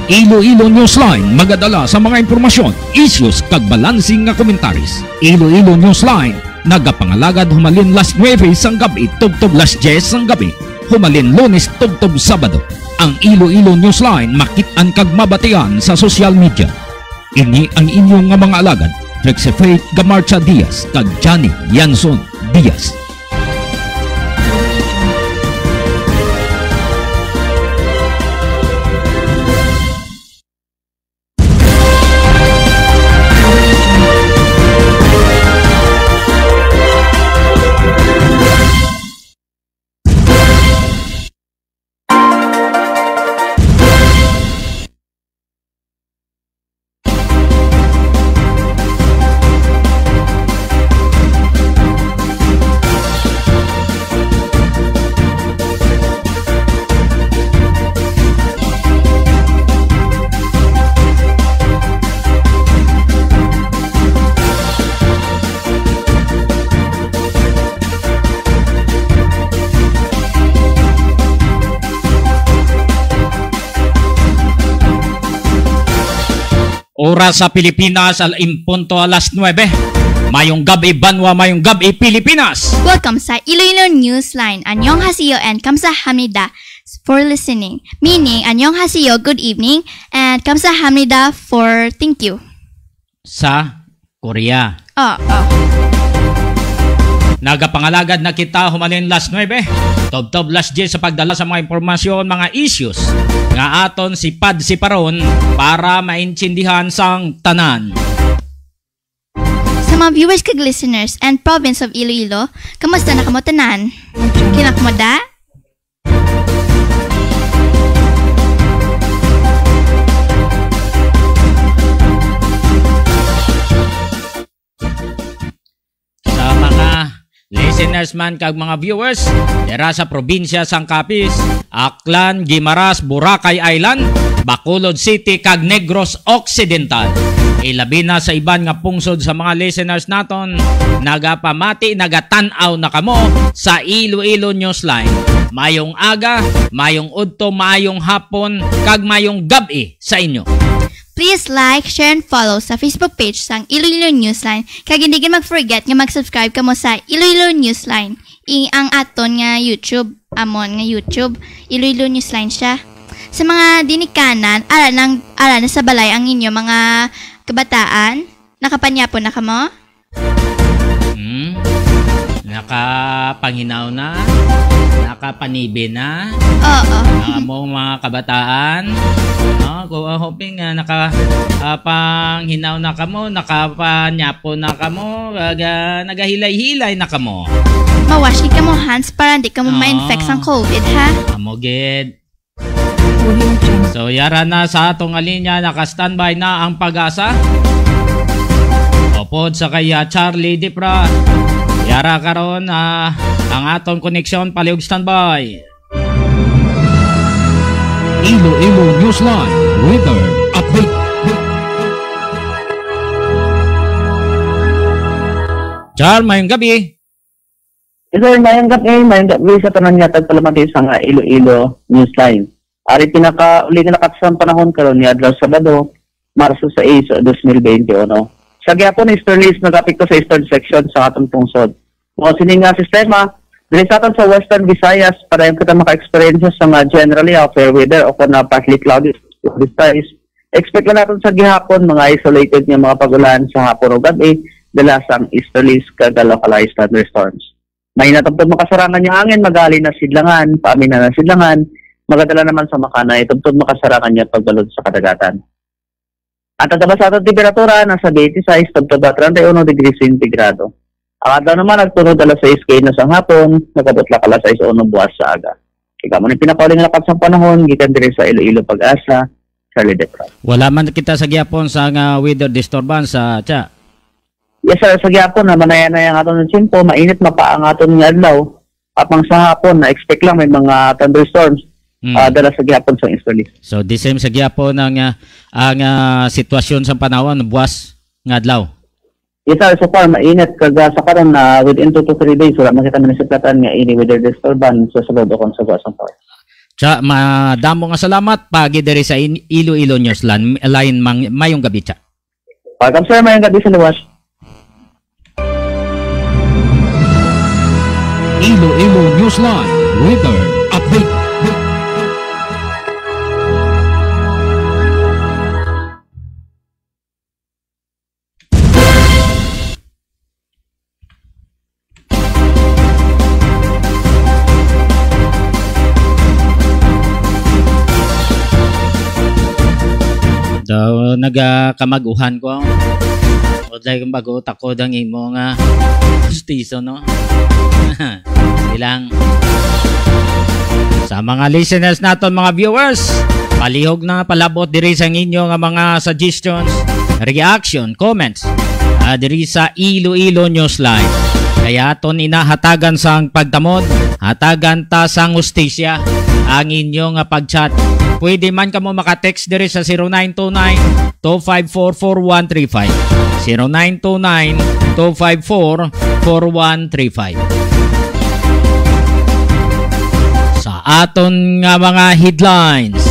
Iloilo Newsline magadala sa mga impormasyon, issues kag balansing nga komentaris. Iloilo Newsline nagapangalagad humalin last 9 sang gabi tubtob last 10 sang gabi. Humalin Lunes tubtob Sabado. Ang Iloilo Newsline makit-an kag mabatian sa social media. Ini ang inyong nga mga alagad, Trixie Faith Gamarcha Diaz kag Johnny Yanson Diaz. Oras sa Pilipinas al impunto alas 9. Mayong gabi Banwa, mayong gabi Pilipinas. Welcome sa Iloilo Newsline. Annyeonghaseyo and kamsahamnida for listening. Meaning, annyeonghaseyo, good evening, and kamsahamnida for thank you. Sa Korea. Nagapangalagad na kita humalin last 9. Tob-tob last 10 sa pagdala sa mga impormasyon, mga issues nga aton si paron para maintindihan sang tanan. Sa mga viewers kag listeners and province of Iloilo, kamusta na kamo tanan? Kinakmoda? Sa mga listeners man kag mga viewers dira sa probinsya sang Capiz, Aklan, Guimaras, Boracay Island, Bacolod City kag Negros Occidental. Ilabi na sa iban nga pungsod sa mga listeners naton, nagapamati, nagatanaw na kamo sa Iloilo Newsline. Mayong aga, mayong udto, mayong hapon kag mayong gabi sa inyo. Please like, share, and follow sa Facebook page sang Iloilo Newsline. Kag hindi ka mag-forget nga mag-subscribe kamo sa Iloilo Newsline. Ang aton nga YouTube, amon nga YouTube, Iloilo Newsline siya. Sa mga dinikanan, ara na sa balay ang inyo mga kabataan. Nakapanyapon na kamo? Nakapanginaw na? Nakapanibe na? Oo. Among mga kabataan? Hoping nakapanghinaw na kamo, nakapanyapo na kamo, nagahilay-hilay na kamo. Mawash ka mo hands para hindi ka mo ma-infect sang COVID, ha? Amoged. So, yara na sa atong alinya, naka-standby na ang Pag-asa. Opod sa kaya Charlie Dipra. Yara karon ang atong koneksyon, paliog standby. Iloilo Newsline Weather Update. Char, mayong gabi. Sir, mayong gabi sa tanan niya tagpalamati sa nga Iloilo Newsline. Ari uli na nakatsa panahon karon ni adlaw Sabado, Marso 6, 2021. Sa gyapon easterlies nagapekto sa eastern section sa atong tungsod. Mo sining nga sistema dili sa aton sa Western Visayas para yung kita maka-experience sa mga generally fair weather o kung na partly cloudy skies. Expect na natin sa gihapon mga isolated nga mga pagulan sa hapon o gabi dala sang easterlies kada localized thunderstorms. May natagtog makasarangan yung hangin, magali na sidlangan, paamin na sidlangan, magadala naman sa Makana, itugtog makasarangan niya pagbalod sa kadagatan. At ang sa atong temperatura, nasa 26, tugtog 31 degrees centigrado. Ang adlaw naman, nagtunod alas 6 kayo na sa hapon, nagabutla alas 6 o buwas sa aga. Ika mo na pinakauling lakat sa panahon, gikan dire sa Iloilo Pag-asa, Charlie Depra. Wala man kita sa gyapon sa weather disturbance sa Cha. Yes sir, sa gyapon na manayan na yung aton ng simpo, mainit mapaang aton ng adlaw. At mang sa hapon, na-expect lang may mga thunderstorms. Dala sa gyapon sa easterlies. So the same sa gyapon ang sitwasyon sa panahon buwas nga adlaw. Yes sir, so far mainit kaga sa karon na within 2 to 3 days wala makita man sa platan nga ini weather disturbance sa sulod kon sa buwas ang power. Madamo nga salamat pagi diri sa Iloilo Newsline. Mayong gabi cha. Welcome sir, mayong gabi sa luwas. Iloilo Newsline Weather Update. Daw nagakamaguhan ko. O dahil kung bago tako dang imo nga justiso no. Silang sa mga listeners naton, mga viewers, palihog na palabot diri sa inyo nga mga suggestions, reaction, comments diri sa Iloilo Newsline. Kaya aton inahatagan sang pagtamod, hatagan ta sang hustisya ang inyong pag-chat. Pwede man kamo maka-text diri sa 0929-254-4135. 0929-254-4135. Sa aton nga mga headlines.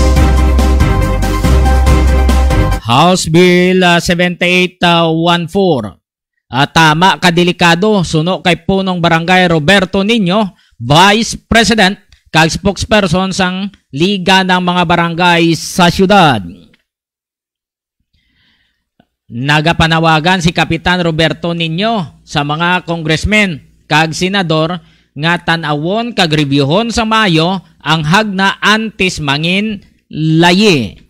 House Bill 7814. Tama kadelikado, suno kay punong barangay Roberto Niño, Vice President kag spokesperson sang Liga ng mga Barangay sa syudad. Nagapanawagan si Kapitan Roberto Niño sa mga congressmen kag senador nga tan-awon kag reviewon sa Mayo ang hagna antis mangin layi.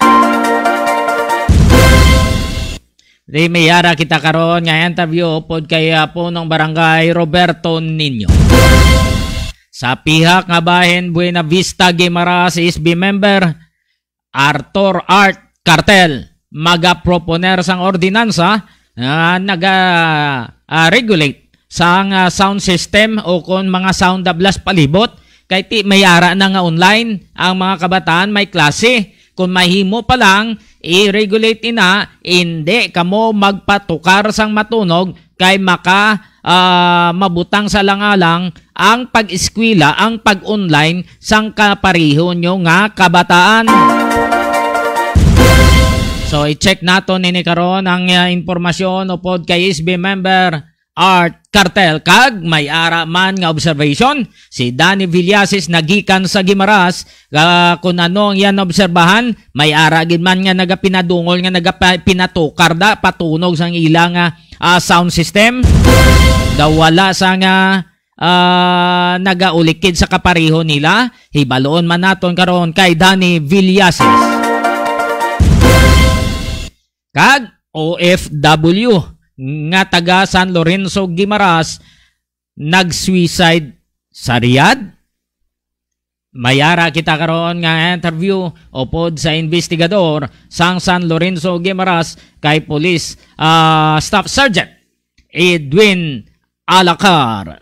Mayara kita karon nga interview pod kay punong barangay Roberto Niño. Sa pihak nga bahin Buena Vista Guimaras SB member Arthur Art Cartel magaproponer sang ordinansa naga-regulate sang sound system o kon mga sound blast palibot kay ti mayara na nga online ang mga kabataan may klase. Kung mahimo pa lang i-regulate ina, hindi kamo magpatukar sang matunog kay mabutang sa langalang ang pag-eskwela, ang pag-online sang kapariho nyo nga kabataan. So i-check nato nini karon ang informasyon upod kay SB member Art Cartel kag may ara man nga observation si Danny Villasis nagikan sa Guimaras kung ano ang yan obserbahan may ara gid man nga nagapinadungol nga nagapinatukar da patunog sang ilang sound system daw wala sa nga nagaulikid sa kapariho nila. Hibaloon man naton karon kay Danny Villasis kag OFW nga taga San Lorenzo Guimaras nag-suicide sa Riyadh. Mayara kita karon nga interview upod sa investigador sang San Lorenzo Guimaras kay Police Staff Sergeant Edwin Alacar.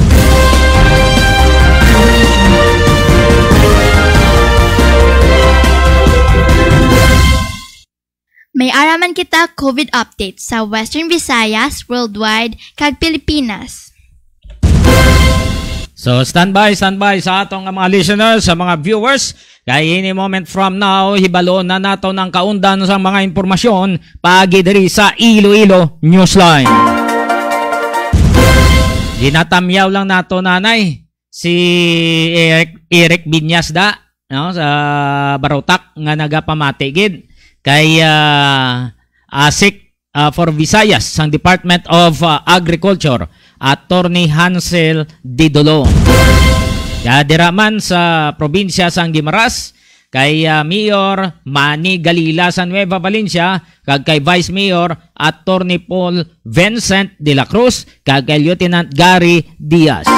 May araman kita COVID update sa Western Visayas, worldwide, kag Pilipinas. So standby sa atong mga listeners, sa mga viewers. Kay any moment from now, hibaloon na nato ng kaundan sa mga impormasyon pagi diri sa Iloilo Newsline. Ginatamyaw lang nato nanay si Eric Binyas da no, sa Barotac nga nagapamatigid kay ASIC for Visayas sang Department of Agriculture Attorney Hansel Didolo. Diraman sa probinsya sang Guimaras kay Mayor Manny Galila sa Nueva Valencia kag kay Vice Mayor Attorney Paul Vincent de la Cruz kag kay Lieutenant Gary Diaz.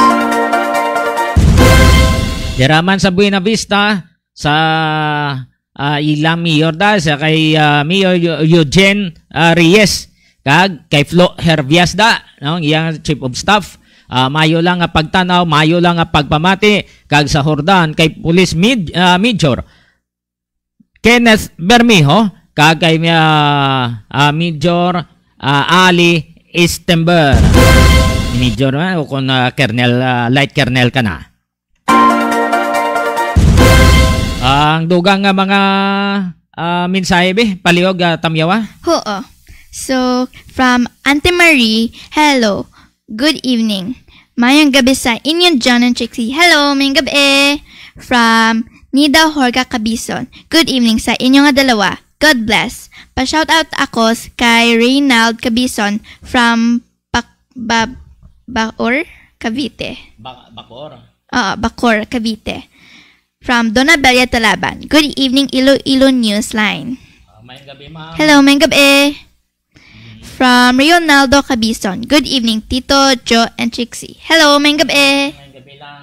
Diraman sa Buena Vista sa ilang mayor da sa kay Mayor Eugene Reyes kag kay Flo Hervias da no iyang chief of staff. Mayo lang nga pagtanaw, mayo lang nga pagpamati kag sa Hordan kay Police Major Kenneth Bermejo kag kay Major Ali Istember. Major o kung Colonel Light Colonel ka na. Ang dugang nga mga mensahe be, paliog tamyawa. Oo. So, from Auntie Marie, hello, good evening. Mayang gabi sa inyong John and Trixie. Hello, mayang gabi. From Nida Horga Cabison, good evening sa inyo nga dalawa. God bless. Pa-shoutout ako kay Reynald Cabison from Bacoor, Cavite. Bacoor? Oo, Bacoor, Cavite. From Donabella Talaban. Good evening, Iloilo Newsline. Mayang gabi, ma'am. Hello, mayang gabi. From Leonardo Cabison. Good evening, Tito, Joe, and Trixie. Hello, mayang gabi. Mayang gabi lang.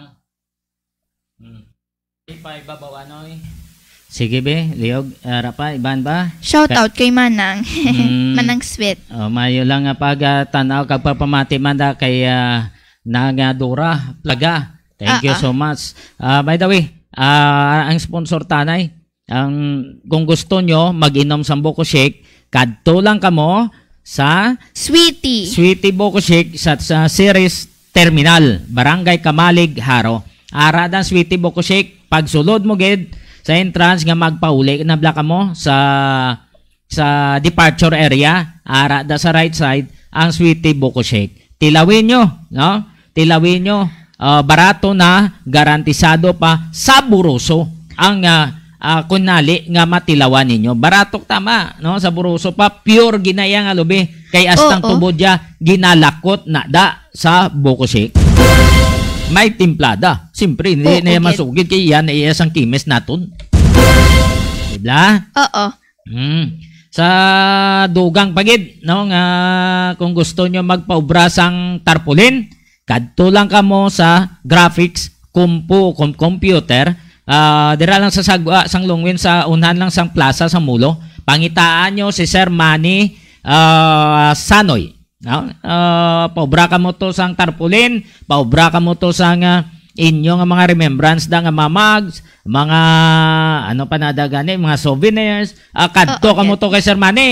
Sige be, liog, rapa, iban ba? Shoutout kay Manang. Manang Sweet. Mayo lang nga pag tanaw kag papamati man da kay Nagadura Plaga. Thank you so much. By the way, ang sponsor tanay, kung gusto nyo mag-inom sa Boko Shake, kadto lang kamo sa Sweetie Boko Shake sa Series Terminal, Barangay Kamalig, Haro. Aradan Sweetie Boko Shake, pag sulod mo gid sa entrance nga magpauli na blaka mo sa departure area, arada sa right side ang Sweetie Boko Shake. Tilawin nyo, no? Tilawin nyo. Barato na, garantisado pa, saburoso ang kunali nga matilawan ninyo. Baratok tama, no? Saburoso pa, pure ginayang alubi. Kay astang tubodya, ginalakot na da sa Boko Shake. May timplada. Siyempre, hindi na masugid kay yan ay isang kimes naton. Diba? Oo. Sa dugang pagid, no? Nga, kung gusto nyo magpaubra sang tarpaulin, kadto lang kamo sa graphics, computer, dira lang sa sagwa, sang lungwin sa unahan lang sang plaza sa Mulo. Pangitaan nyo si Sir Manny Sanoy. No? Paubra ka mo to sang tarpaulin, paubra ka mo to sang inyo nga mga remembrance da nga mamags, mga ano pa nadagani, mga souvenirs, kadto ka mo to kay Sir Manny.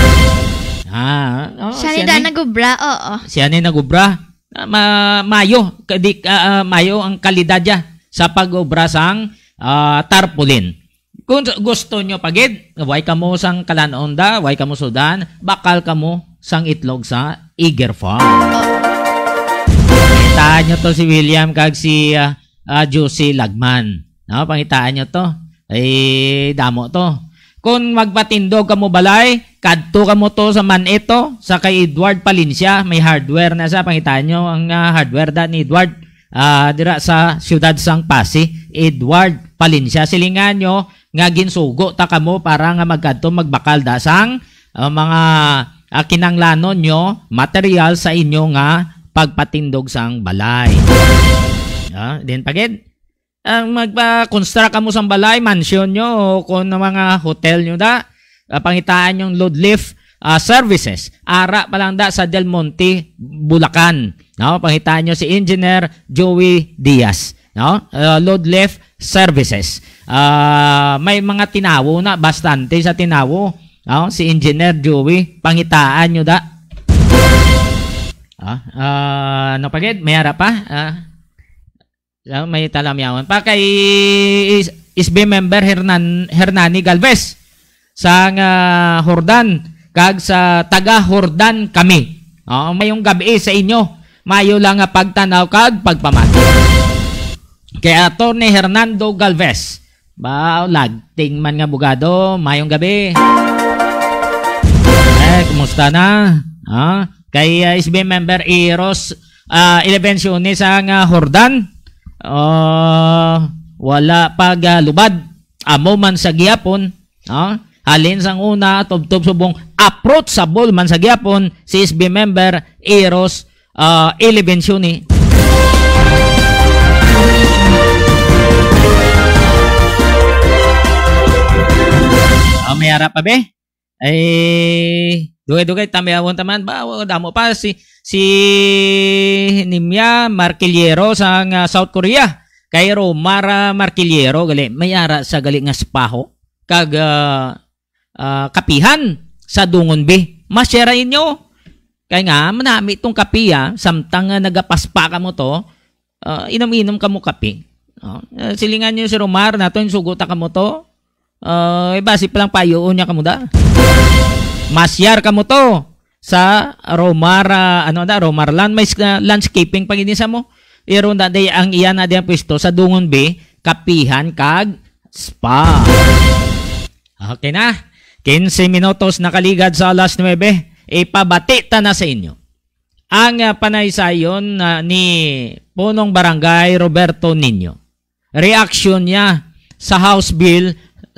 Siya ni da nagubra, oo. Siya ni nagubra. Mayo ang kalidad niya sa pag-ubra sang tarpaulin. Kung gusto nyo pagid, way ka mo sang Kalanonda, way ka mo Sudan, bakal ka mo sang itlog sa Eager Farm. Pangitaan nyo to si William kag si Josie Lagman. No, pangitaan nyo to. Ay, damo to. Kung magpatindog ka mo balay, kadto ka mo to sa Manito, sa kay Edward Palincia, may hardware na sa pangitaan nyo ang hardware da ni Edward dira sa siyudad sang Pasig, Edward Palincia. Silingan nyo nga ginsugo ta kamo para nga magkadto magbakal da sang mga kinanglanon nyo, material sa inyo nga pagpatindog sang balay. Then pagid, ang magpa-construct ka mo sang balay, mansion nyo, o kung mga hotel nyo da, pangitaan yung load lift services. Ara pa lang da sa Del Monte, Bulacan. No? Pangitaan nyo si Engineer Joey Diaz. No? Load lift services. May mga tinawo na, bastante sa tinawo. No? Si Engineer Joey, pangitaan nyo da. Ano pagid? May ara pa? May talamyawan pa kay SB member Hernani Galvez sa Hordan kag sa taga Hordan kami. Mayong gabi sa inyo, mayo lang nga pagtanaw kag pagpamati. Kay Attorney Hernando Galvez, lagting man nga bugado, mayong gabi. Kumusta na? Kay SB member Eros Elevensione sa Hordan, wala pag lubad amo man sa gihapon, halin sang una tubtob subong approachable man sa gihapon si SB member Eros Elevensione. May harap pa be? Ay dugay-dugay tamiyawon taman ba damo pa si Nimya Marquillero sa South Korea. Kay Romara Marquillero gali mayara sa gali nga spaho kag kapihan sa Dungon B. Masyera inyo. Kay nga manami tong kapiya samtang nagapaspa ka mo to, inom-inom ka mo kape. No? Silingan niyo si Romar naton suguta ka mo to. Basi pa lang payoon niya ka mo da. Masyar ka mo to sa Romar Romarland may landscaping pag inisa mo. Iro na day ang iyan na day ang pwesto sa Dungon B, kapihan kag spa. Okay na. 15 minutos nakaligad sa alas 9. Ipabati ta na sa inyo ang panaysayon ni Punong Barangay Roberto Nino. Reaction niya sa House Bill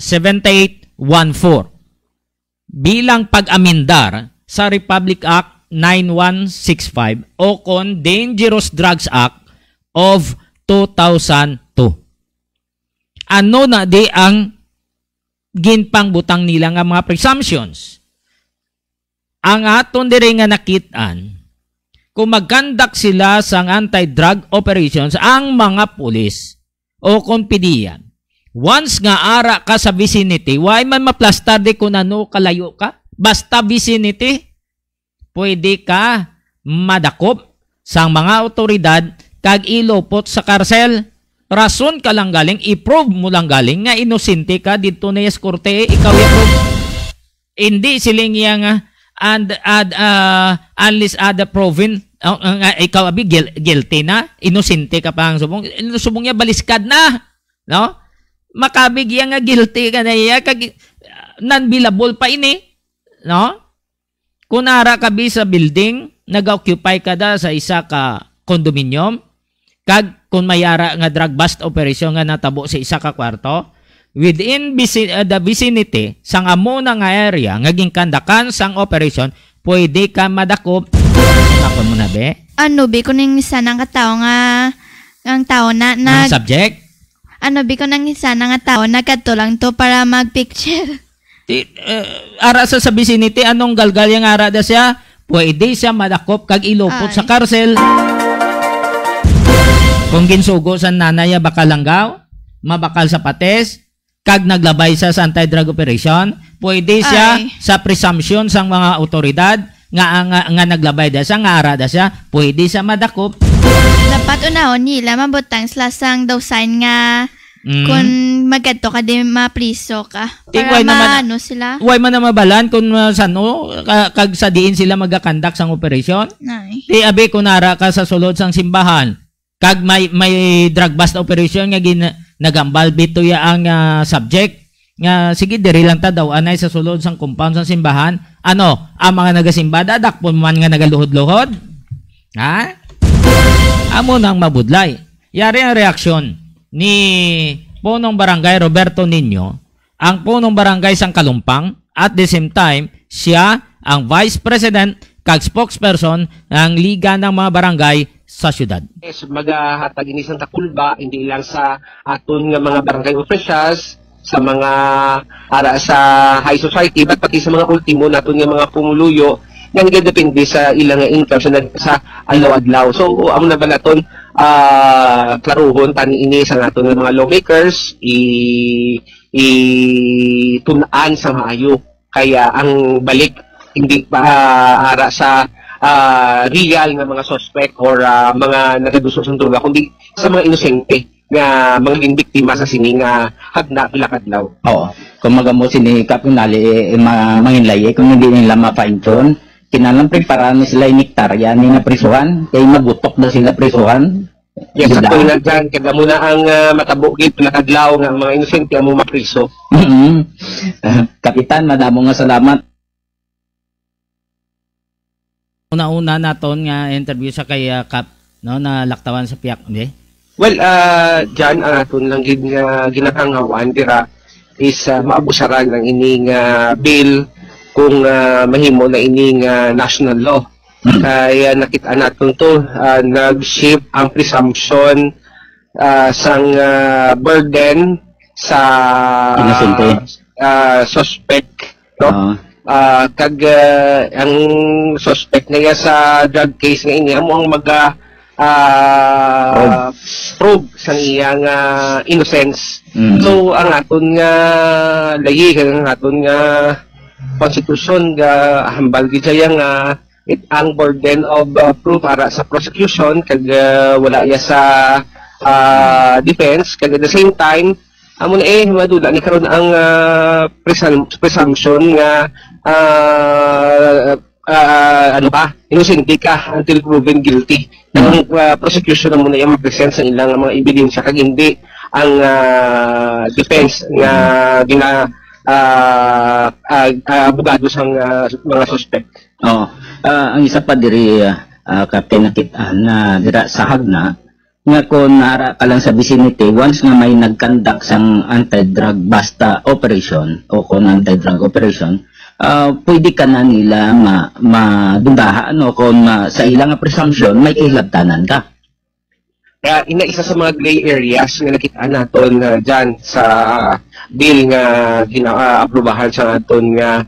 7814 bilang pag-amendar sa Republic Act 9165 o kon Dangerous Drugs Act of 2002. Ano na di ang ginpang butang nila nga mga presumptions? Ang aton diri nga nakitaan, kung mag-conduct sila sa anti-drug operations ang mga pulis o kung PDEA, once nga ara ka sa vicinity, why man maplastar di kung ano kalayo ka, basta vicinity, pwede ka madakop sa mga otoridad kag ilopot sa karsel. Rason ka lang galing, i-prove mo lang galing nga inosente ka dito na yes korte, ikaw i-prove. Hindi siling yang unless other proven ikaw abi guilty na, inosente ka pa ang subong. Subong niya baliskad na, no? Makabig yang nga guilty ka na iya kag non-billable pa ini, no? Kunara ka bi sa building, nag-occupy ka da sa isa ka condominium, kag kung mayara nga drug bust operation nga natabo sa isa ka kwarto, within the vicinity sang amo na nga area nga ginkandakan sang operation, pwede ka madakop. Nakon mo na be? Ano bi kung nang isa ng katao nga ang tao na Ang subject? Ano bi kung nang isa ng tao na lang to para mag-picture? Ara sa vicinity, anong galgal yung ara da siya? Pwede siya madakop kag ilupot sa karsel. Kung ginsugo sa nanaya bakalanggaw, mabakal sa pates, kag naglabay siya sa anti-drug operation, pwede siya sa presumption sang mga otoridad nga naglabay da siya, nga ara da siya, pwede siya madakop. Dapat unahon nila mabutang sila sang daw sign nga kung magkadto ka din mapriso ka. Para maano sila. Why man na mabalan kung sano, kag sa diin sila magakandak sang operation? Di abi kung nara ka sa sulod sang simbahan, kag may drug bust operation nga nagambal bito ya ang subject nga sige diri lang ta daw anay sa sulod sang compound sang simbahan, ano ang mga nagasimba dadakpon man nga nagaluhod-luhod, ha? Amo nang mabudlay. Yari ang reaksyon ni Punong Barangay Roberto Nino, ang Punong Barangay sang Kalumpang, at the same time siya ang Vice President kag spokesperson ng Liga ng mga Barangay sa syudad. Yes, magahatag ini sang takulba hindi lang sa aton nga mga barangay officials, sa mga ara sa high society, but pati sa mga ultimo naton nga mga pumuluyo nga nagdepende sa ilang income sa adlaw-adlaw. So amo na ba naton klaruhon tani ini sa naton nga mga lawmakers tunaan sa maayo, kaya ang balik hindi pa ara sa real nga mga suspect or mga nagaduso sa droga, kundi sa mga inosente nga mga biktima sa sining hagna pilakadlaw. Oo. Kung magamo sini kapunali manginlay kung hindi nila ma-fine-tune, kinalang preparan sila iniktarya ni na prisuhan, kay magutok na sila prisuhan. Yes, sa tulad dyan, kada muna ang matabukit pilakadlaw nga mga inosente ang mga priso. Kapitan, madamo nga salamat. Una-una naton nga interview sa kay Kap, no, na laktawan sa piyak, hindi? Well, dyan ang aton lang ginakangawan dira is maabusaran ng ining bill kung mahimo na ining national law. Kaya nakita natin to, nag-shift ang presumption sang burden sa suspect, no? Kag ang suspect na sa drug case nga ini amo ang prove sa iyang innocence. So ang aton nga layi kag ang aton nga konstitusyon nga hambal gid saya nga ang burden of proof para sa prosecution kag wala ya sa defense, kag at the same time amo na madula ni karon ang presumption nga innocent ka until proven guilty. Ang prosecution mo na yung mag-present sa ilang mga ebidensya kag hindi ang defense nga abogado sang mga suspect. Ang isa pa diri Captain nakita na dira sa Hagna nga kung nara ka lang sa vicinity, once nga may nagkandak sang anti-drug basta operation o kung anti-drug operation, pwede ka na nila madudahan o kung sa ilang presumption may kahilabtanan ka. Kaya isa sa mga gray areas nga nakita naton dyan sa bill nga gina-aprobahan sa aton nga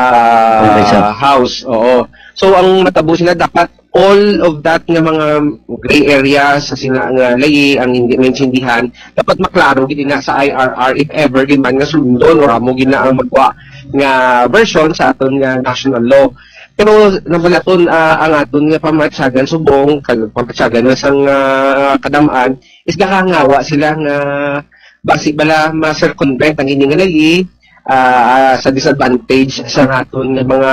house. Oo. So ang matabo sila dapat all of that nga mga gray areas sa sina nga layi ang hindi maintindihan dapat maklaro gid na sa IRR if ever gid man nga sundon or amo gid na ang magwa nga version sa aton nga national law. Pero nabalaton ang aton nga pamatsagan subong kag pamatsagan na sang kadamaan is gakangawa sila nga basi bala ma-circumvent ang ini nga layi sa disadvantage sa aton nga mga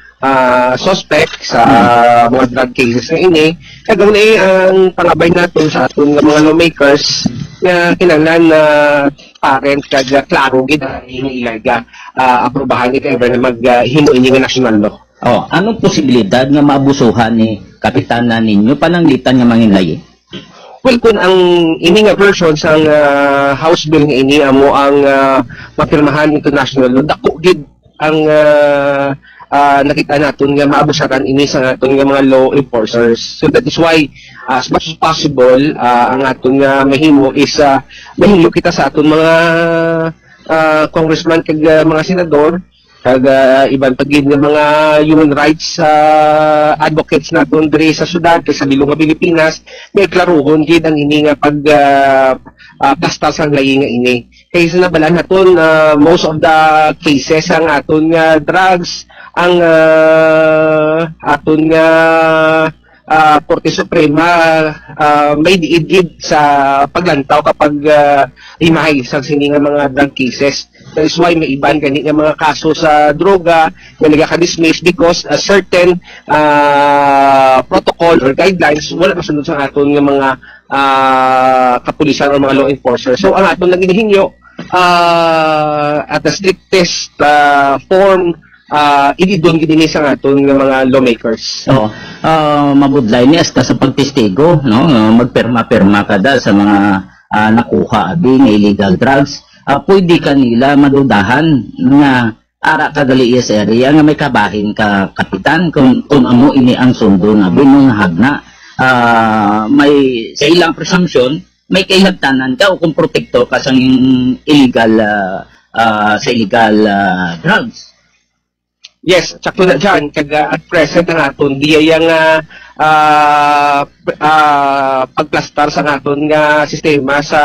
suspect sa mga drug cases na ini. Kaya ang pangabay natin sa ating mga lawmakers na kinanglan na parent kag klaro gid ang ilaga aprobahan if ever na maghimo ini nga national law. Anong posibilidad nga maabusuhan ni kapitana ninyo pananglitan nga manginlayi? Well, kung ang ini nga version sa House Bill nga ini amo ang mapirmahan international law, dako gid ang nakita natin nga maabusaran ini sa aton nga mga law enforcers. So that is why as much as possible ang aton nga mahimo is mahilo kita sa aton mga congressman kag mga senador kag ibang pagid nga mga human rights advocates naton diri sa syudad kay sa bilong nga Pilipinas may klarohon gid ang ini nga pag plastar sang layi nga ini. Kaya sa nabalaan naton most of the cases ang aton nga drugs ang aton nga Korte Suprema may diid sa paglantaw kapag imahay sa sini nga mga drug cases. That is why may iban gani nga mga kaso sa droga nga nagaka-dismiss because a certain protocol or guidelines wala masunod sa aton nga mga kapulisan o mga law enforcers. So ang aton naging hinyo at the strictest form ididon gid ni sa aton nga mga lawmakers. Mabudlay ni hasta sa pagtestigo, no? Magperma-perma kada sa mga nakuha abi nga illegal drugs. Pwede kanila madudahan nga ara kagali sa area nga may kabahin ka kapitan kung amo ini ang sundo na binong hagna. May sa ilang presumption may kahilabtanan ka o kung protekto ka sa illegal sa illegal drugs. Yes, tsakto na dyan, kag at present ang aton, di yung pagplastar sa aton nga sistema sa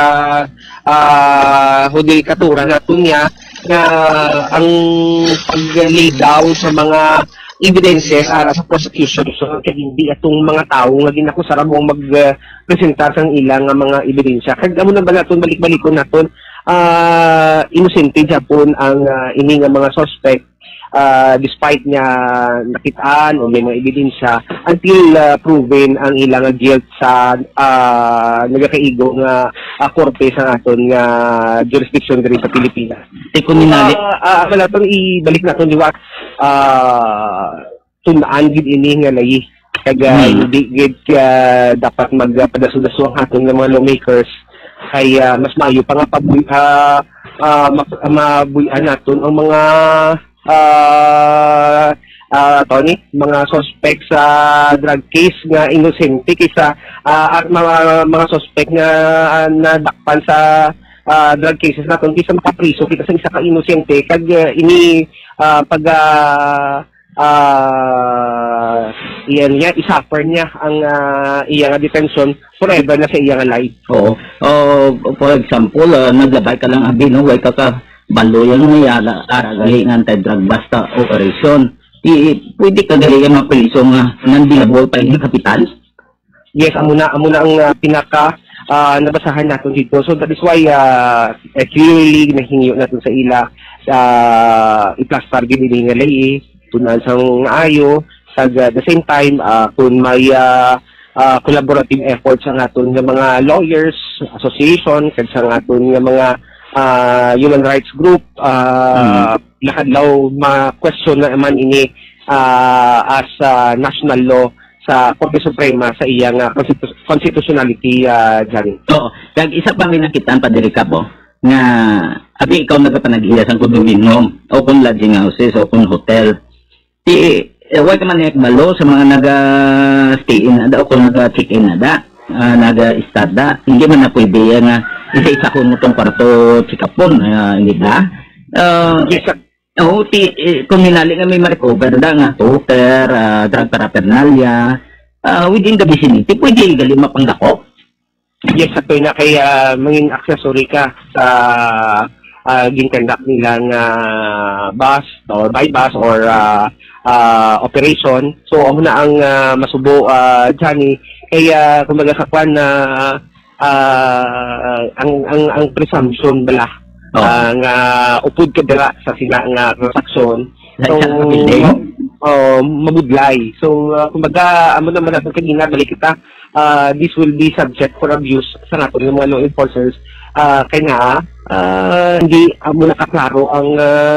hudikatura naton niya nga ang pag-lay down sa mga evidences ara sa prosecution so kag hindi atong mga tao nga ginakusara mo magpresentar sang ilang nga mga ebidensya. Kag amo na ba naton balik-balikon naton inosente Japon ang ini nga mga suspect despite niya nakitaan o may mga ebidensya until proven ang ilang guilt sa nagakaigo nga korte sa aton nga jurisdiction diri sa Pilipinas. Naton ibalik naton liwat tunaan gid ini nga layi kag hindi gid dapat magpadasudaso ang aton nga mga lawmakers kay mas maayo pa nga mabuyan naton ang mga Tony, mga suspect sa drug case nga inosente kaysa at mga suspect nga nadakpan sa drug cases naton kaysa makapriso kita sa isa ka inosente kag ini pag iyan niya isuffer niya ang iyang detention forever na sa iyang life. For example, naglabay ka lang abi no way ka baloyan mo yala aragali ng anti-drug basta operation. Pwede ka gali yung mapriso nga nandilabol pa yung kapital? Yes, amo na ang pinaka nabasahan natin dito. So that is why clearly nahingiyo natin sa ila i-plaster gid ini nga lay tunan sang ayo sa the same time kung may collaborative efforts ang aton nga mga lawyers association kag sa aton nga mga human rights group lakad law ma-question na man ini as national law sa Korte Suprema sa iyang constitutionality dyan. Oo. Kag isa pa may nakitaan pa diri ka po nga abi ikaw nagpanag-iya sang condominium o kung lodging houses o kung hotel. Why ka man malo sa mga naga-stay in na o kung naga-check in na naga-start da. Hindi man na pwede nga isa-isa ko nitong kwarto check-upon. Hindi ba? Yes, sir. Kung minali nga may ma-recover da nga toter, drug paraphernalia, within the vicinity, pwede gali mapanggako. Yes, sa na kay manging accessory ka sa ginkandak nilang bus or by bus or operation. So, ako na ang masubo Johnny, kaya kumbaga sa kwan na ang presumption bala nga upod ka dira sa sila nga transaksyon. So, mabudlay. So, kumbaga, amo naman natin kanina, balik kita, this will be subject for abuse sa natin ng mga law enforcers. Kaya nga, hindi amo nakaklaro ang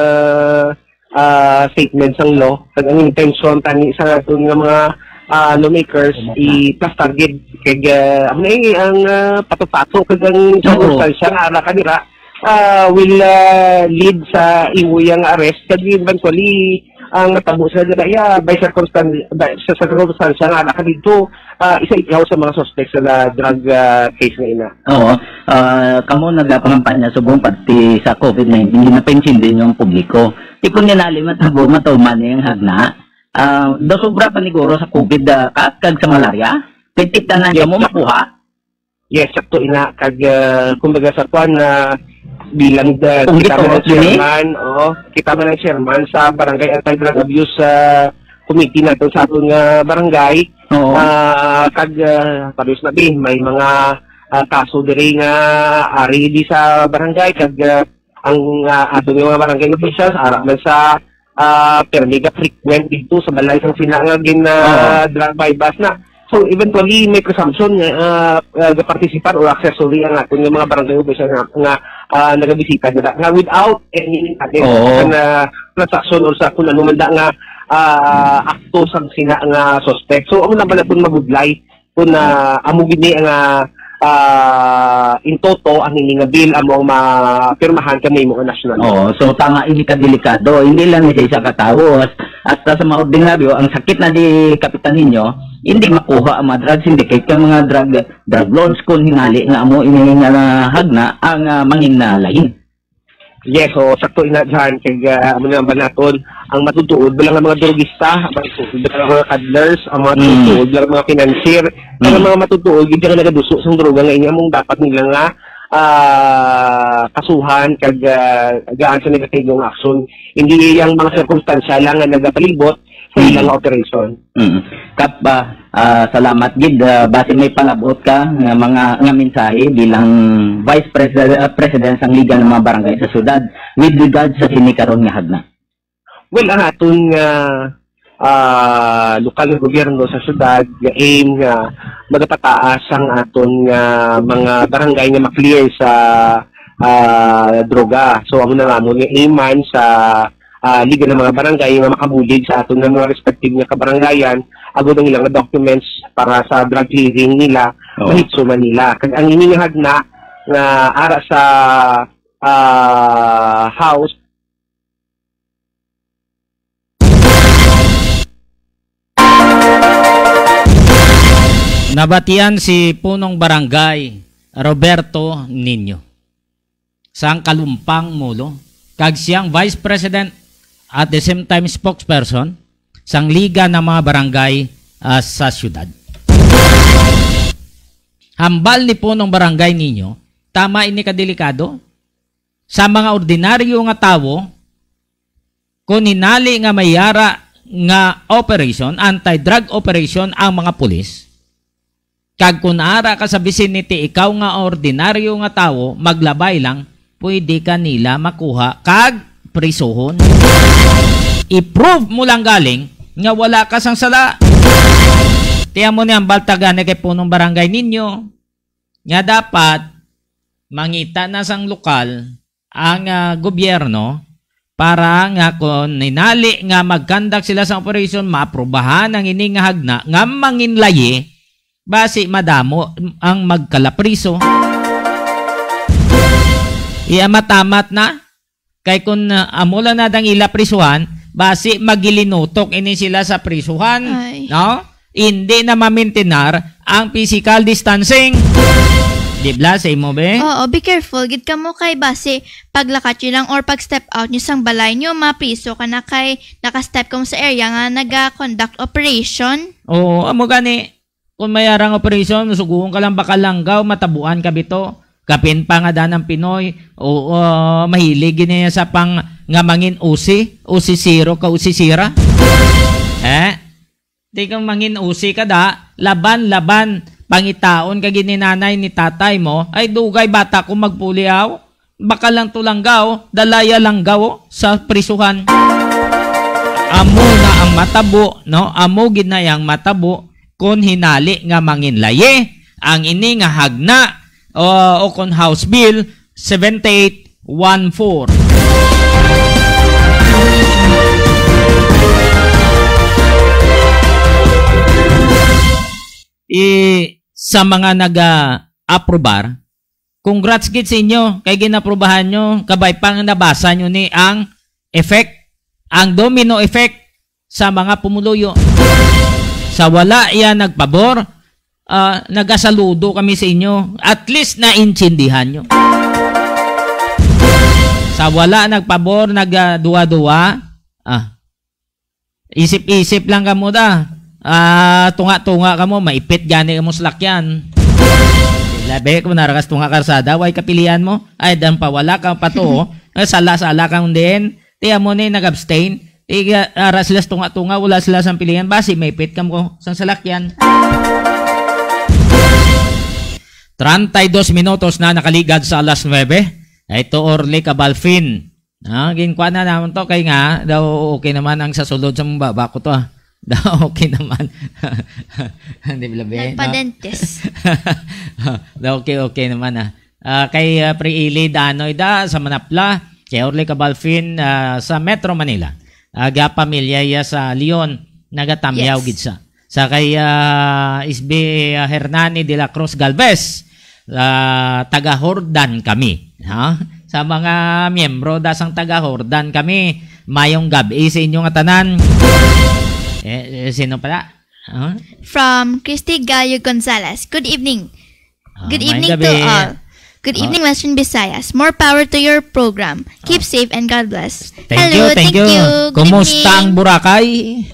statements ng law. Ang intention tani sa natin ng mga lawmakers i-target kaya ang pato-pato kagang circumstantial ara kanira will lead sa iwuyang arrest kaya eventually ang natabo sa daya by circumstantial nga naka dito isa ikaw sa mga suspects sa drug case na ina. Oo. Kamo nagapangampanya sa buong parte sa COVID-19 hindi napansin din yung publiko. Tipon ninali matabo matuman yung hagna. Do sobra paniguro sa COVID kag sa malaria. Pitit na mo makuha. Yes, sakto ina kag kumbaga sa kwan na bilang kita man ang chairman, kita man ang chairman sa Barangay Anti-Drug Abuse Committee natin sa atong barangay. Kag pares na din may mga kaso diri nga ari di sa barangay kag ang atong mga barangay officials ara man sa permiga frequent dito sa balay sang sinangagin na drug bypass na. So eventually may presumption nga participant or accessory ang aton nga mga barangay officials nga nagabisita nila nga without any transaction or sa kung ano man nga akto sang sina nga suspect. So amo na pala kung mabudlay kung amo gini nga in toto ang ini nga bill among mapirmahan kami mo national. So tama ini ka delikado, hindi lang ni isa ka tawo at sa mga ordinaryo ang sakit na di kapitan ninyo, hindi makuha ang mga drugs syndicate kay mga drug lords kung hinali nga amo ini nga hagna ang manging na lain. Yes, so sakto ina dyan kay amo na ba naton ang matutuod bilang mga drogista, bilang mga cuddlers, ang mga matutuod bilang mga financier, ang mga matutuod hindi ka nagaduso sa droga nga among dapat nila nga kasuhan kag gaan sa negatibong action. Hindi yang mga circumstansya lang nga nagapalibot sa ilang operation. Salamat gid base may palabot ka nga mga nga mensahe bilang Vice President sang Liga ng mga Barangay sa syudad with regard sa sinikaron nga hagna. Well, ang aton lokal na gobyerno sa syudad nga aim nga magpataas ang aton nga mga barangay nga ma-clear sa droga. So amo na nga mo nga aiman sa Liga ng mga Barangay nga makabulig sa aton nga mga respective nga kabarangayan agud ang ilang documents para sa drug clearing nila mahitso Manila. Kag ang ini nga hagna nga ara sa house Nabatian si punong barangay Roberto Nino sang Kalumpang Mulo kag siyang Vice President at the same time spokesperson sang Liga ng mga Barangay sa syudad. Hambal ni punong barangay ninyo, tama ini kadelikado sa mga ordinaryo nga tawo kung hinali nga mayara nga operation, anti-drug operation ang mga pulis. Kag kunara ka sa vicinity, ikaw nga ordinaryo nga tao, maglabay lang, pwede ka nila makuha kag prisuhon. I-prove mo lang galing nga wala ka sang sala. Tiyan mo niyang baltagan kay punong barangay ninyo nga dapat mangita na sang lokal ang gobyerno para nga kung ninali nga magkandak sila sa operation, maaprubahan ang ini nga hagna nga manginlaye basi madamo ang magkalapriso. Matamat na kay kung amula na dang ilaprisuhan basi magilinutok ini sila sa prisuhan. Ay. No? Hindi na mamintinar ang physical distancing. Di ba sa imo be? Oo, be careful. Gid ka mo kay base paglakat nyo lang or pag step out nyo sang balay nyo, mapriso ka na kay nakastep ka mo sa area nga naga-conduct operation. Oo, amo gani. Kung mayarang operation, suguhon ka lang baka langgaw, matabuan ka bito. Kapin pa nga ng Pinoy, o mahilig niya sa pang nga mangin usi zero ka usi sira. Di kang mangin usi ka da, laban, pangitaon ka gininanay ni tatay mo, ay dugay bata kung magpuliaw, baka lang tulanggaw, dalaya langgaw sa prisuhan. Amo na ang matabo, no? Amo ginayang matabo, kung hinali nga manginlaye, ang ini nga hagna, o kung House Bill 7814. Sa mga nag-aprobar, congrats gid sa inyo kay ginaprubahan nyo, kabay pang nabasa nyo ni ang effect, ang domino effect sa mga pumuluyo. Sa wala yan nagpabor, nagasaludo kami sa inyo, at least naintindihan nyo. Sa wala nagpabor, nagduwa-duwa, isip-isip lang ka mo da. Tunga-tunga ka mo, maipit gani ka mo sa lakyan. Labi, kung narakas tunga karsada, way kapilian mo, ay dan pa wala ka pa to, sala-sala kang din, tiya mo ni nag-abstain, ara sila tunga-tunga, wala sila sa pilihan, basi maipit ka mo sa salakyan. 32 minutos na nakaligad sa alas 9. Ito Orly Cabalfin. Ginkuha na naman to, kay nga, daw okay naman ang sasulod sa mga baba ko to. Daw okay naman. Hindi bilabi. Nagpa-dentist. Daw okay naman kay Priili Danoy da sa Manapla, kay Orly Cabalfin sa Metro Manila. Aga pamilya sa Leon, nagatamyaw gid sa. Sa kay Isbe Hernani de la Cruz Galvez, taga Hordan kami. Sa mga miyembro da sang taga Hordan kami, mayong gabi sa inyong tanan. Sino pala? From Christy Gallo Gonzalez. Good evening. Good evening to gabi. all. Good evening, Western Visayas. More power to your program. Keep safe and God bless. Thank you. Good Kumusta ang evening. Boracay?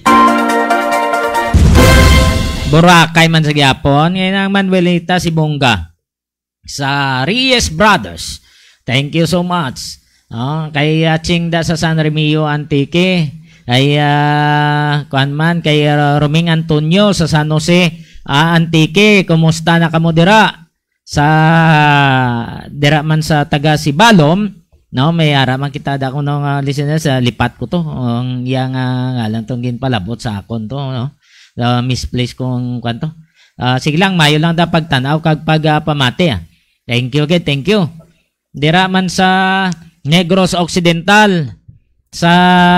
Boracay man sa gyapon. Ngayon ang Manuelita si Bongga sa Reyes Brothers. Thank you so much. Kay Chingda sa San Remio Antique. Kay kay Roming Antonio sa San Jose Antique. Kumusta na kamo dira? Sa dira man sa taga Sibalom, no, may ara man kita da ko ng listeners sa lipat ko to. Ang yang ngalan tong ginpalabot sa akon to, no. Misplace kong kwanto. Sige lang, mayo lang da pagtanaw kag pamate. Thank you, okay, thank you. Dira man sa Negros Occidental, sa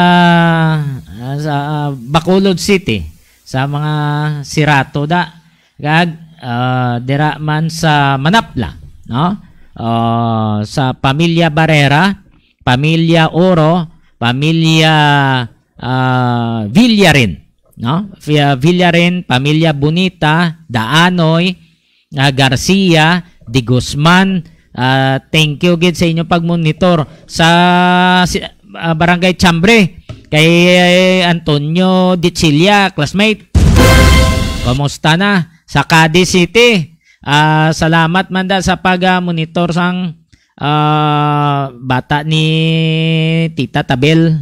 Bacolod City, sa mga Sirato da, kag dira man sa Manapla, no? Sa Pamilya Barrera, Pamilya Oro, Pamilya Villarin, no? Villarin, Pamilya Bonita, Daanoy, Garcia, Di Guzman. Thank you gid sa inyo pagmonitor sa Barangay Chambre, kay Antonio Dichilia, classmate. Kumusta na sa Cadiz City? Salamat man da sa pag-monitor sang bata ni Tita Tabel.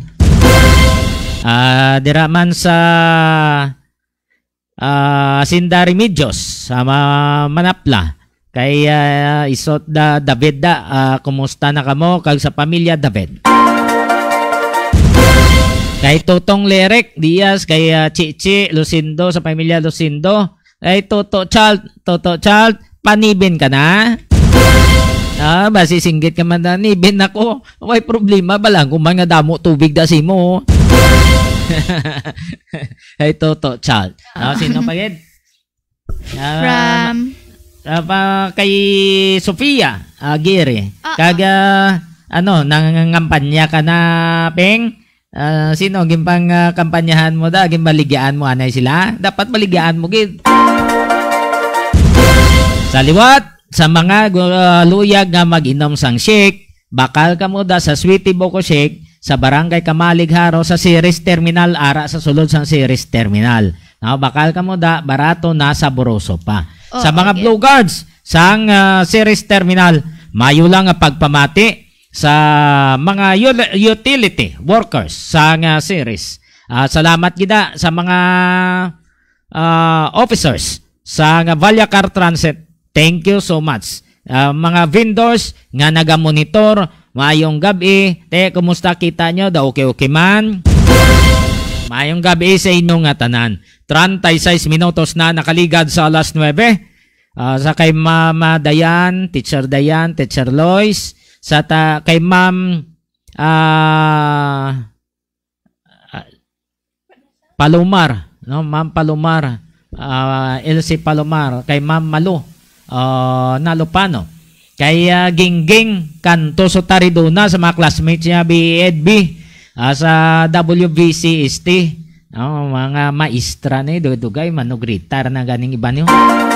Dira man sa Sinda Remedios, sa Manapla. Kay isot da David kumusta na kamo kag sa pamilya David. Kay Totong Lerek Diaz, kay Chichi Lucindo sa pamilya Lucindo. Kay Toto Child, panibin ka na? Basi singgit ka man na, nibin ako. May problema ba lang kung mga damo tubig da si mo. Kay Toto Child. Sino pa yun? From Kay Sofia Aguirre. Kag nangangampanya ka na, Peng? Sino gimpang kampanyahan mo da? Gimbaligyaan mo anay sila? Dapat baligyaan mo gid. Sa liwat, sa mga luyag nga mag-inom sang shake, bakal ka mo da sa Sweetie Boko Shake sa Barangay Kamalig Haro sa Ceres Terminal, ara sa sulod sang Ceres Terminal. Bakal ka mo da, barato na saboroso pa. Sa mga Blue Guards sang Ceres Terminal, mayo lang ang pagpamati sa mga utility workers sa Ceres. Salamat gida sa mga officers sa Valyacar Transit. Thank you so much. Mga vendors nga nagamonitor, mayong gabi. Kumusta kita nyo? Okay man. Mayong gabi sa inyong tanan. 36 minutos na nakaligad sa alas 9. Sa kay Mama Dayan, Teacher Lois, sa kay Ma'am Palomar, no? Ma'am Palomar, Elsie Palomar, kay Ma'am Malu Nalupano, kay Gingging Cantoso Taridona, sa mga classmates niya BEDB, sa WVCST, mga maestra ni dugay manugritar na ganing iba niyo.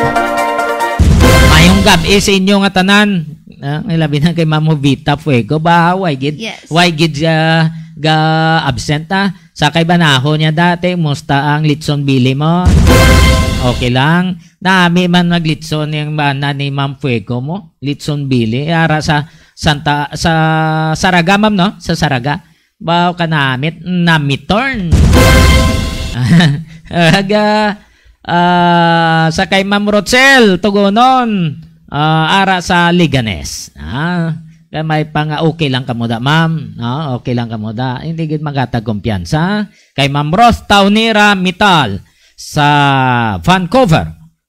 Mayong gabi sa inyo nga tanan. Labi na kay Ma'am Vita Fuego ba? Why gid? Yes. Why gid ga absent sa kay banaho niya dati, musta ang litson bili mo? Okay lang. Nami man naglitson yung bana ni Ma'am Fuego mo. Litson bili ara sa Saraga, ma'am, no? Sa Saraga. Bao ka namitorn. Sa kay Ma'am Rochelle Tugonon, ara sa Liganes. May okay lang kamo da, ma'am. Okay lang kamo da. Hindi gid magatag kumpiyansa. Kay Ma'am Roth Taunira Mital sa Vancouver.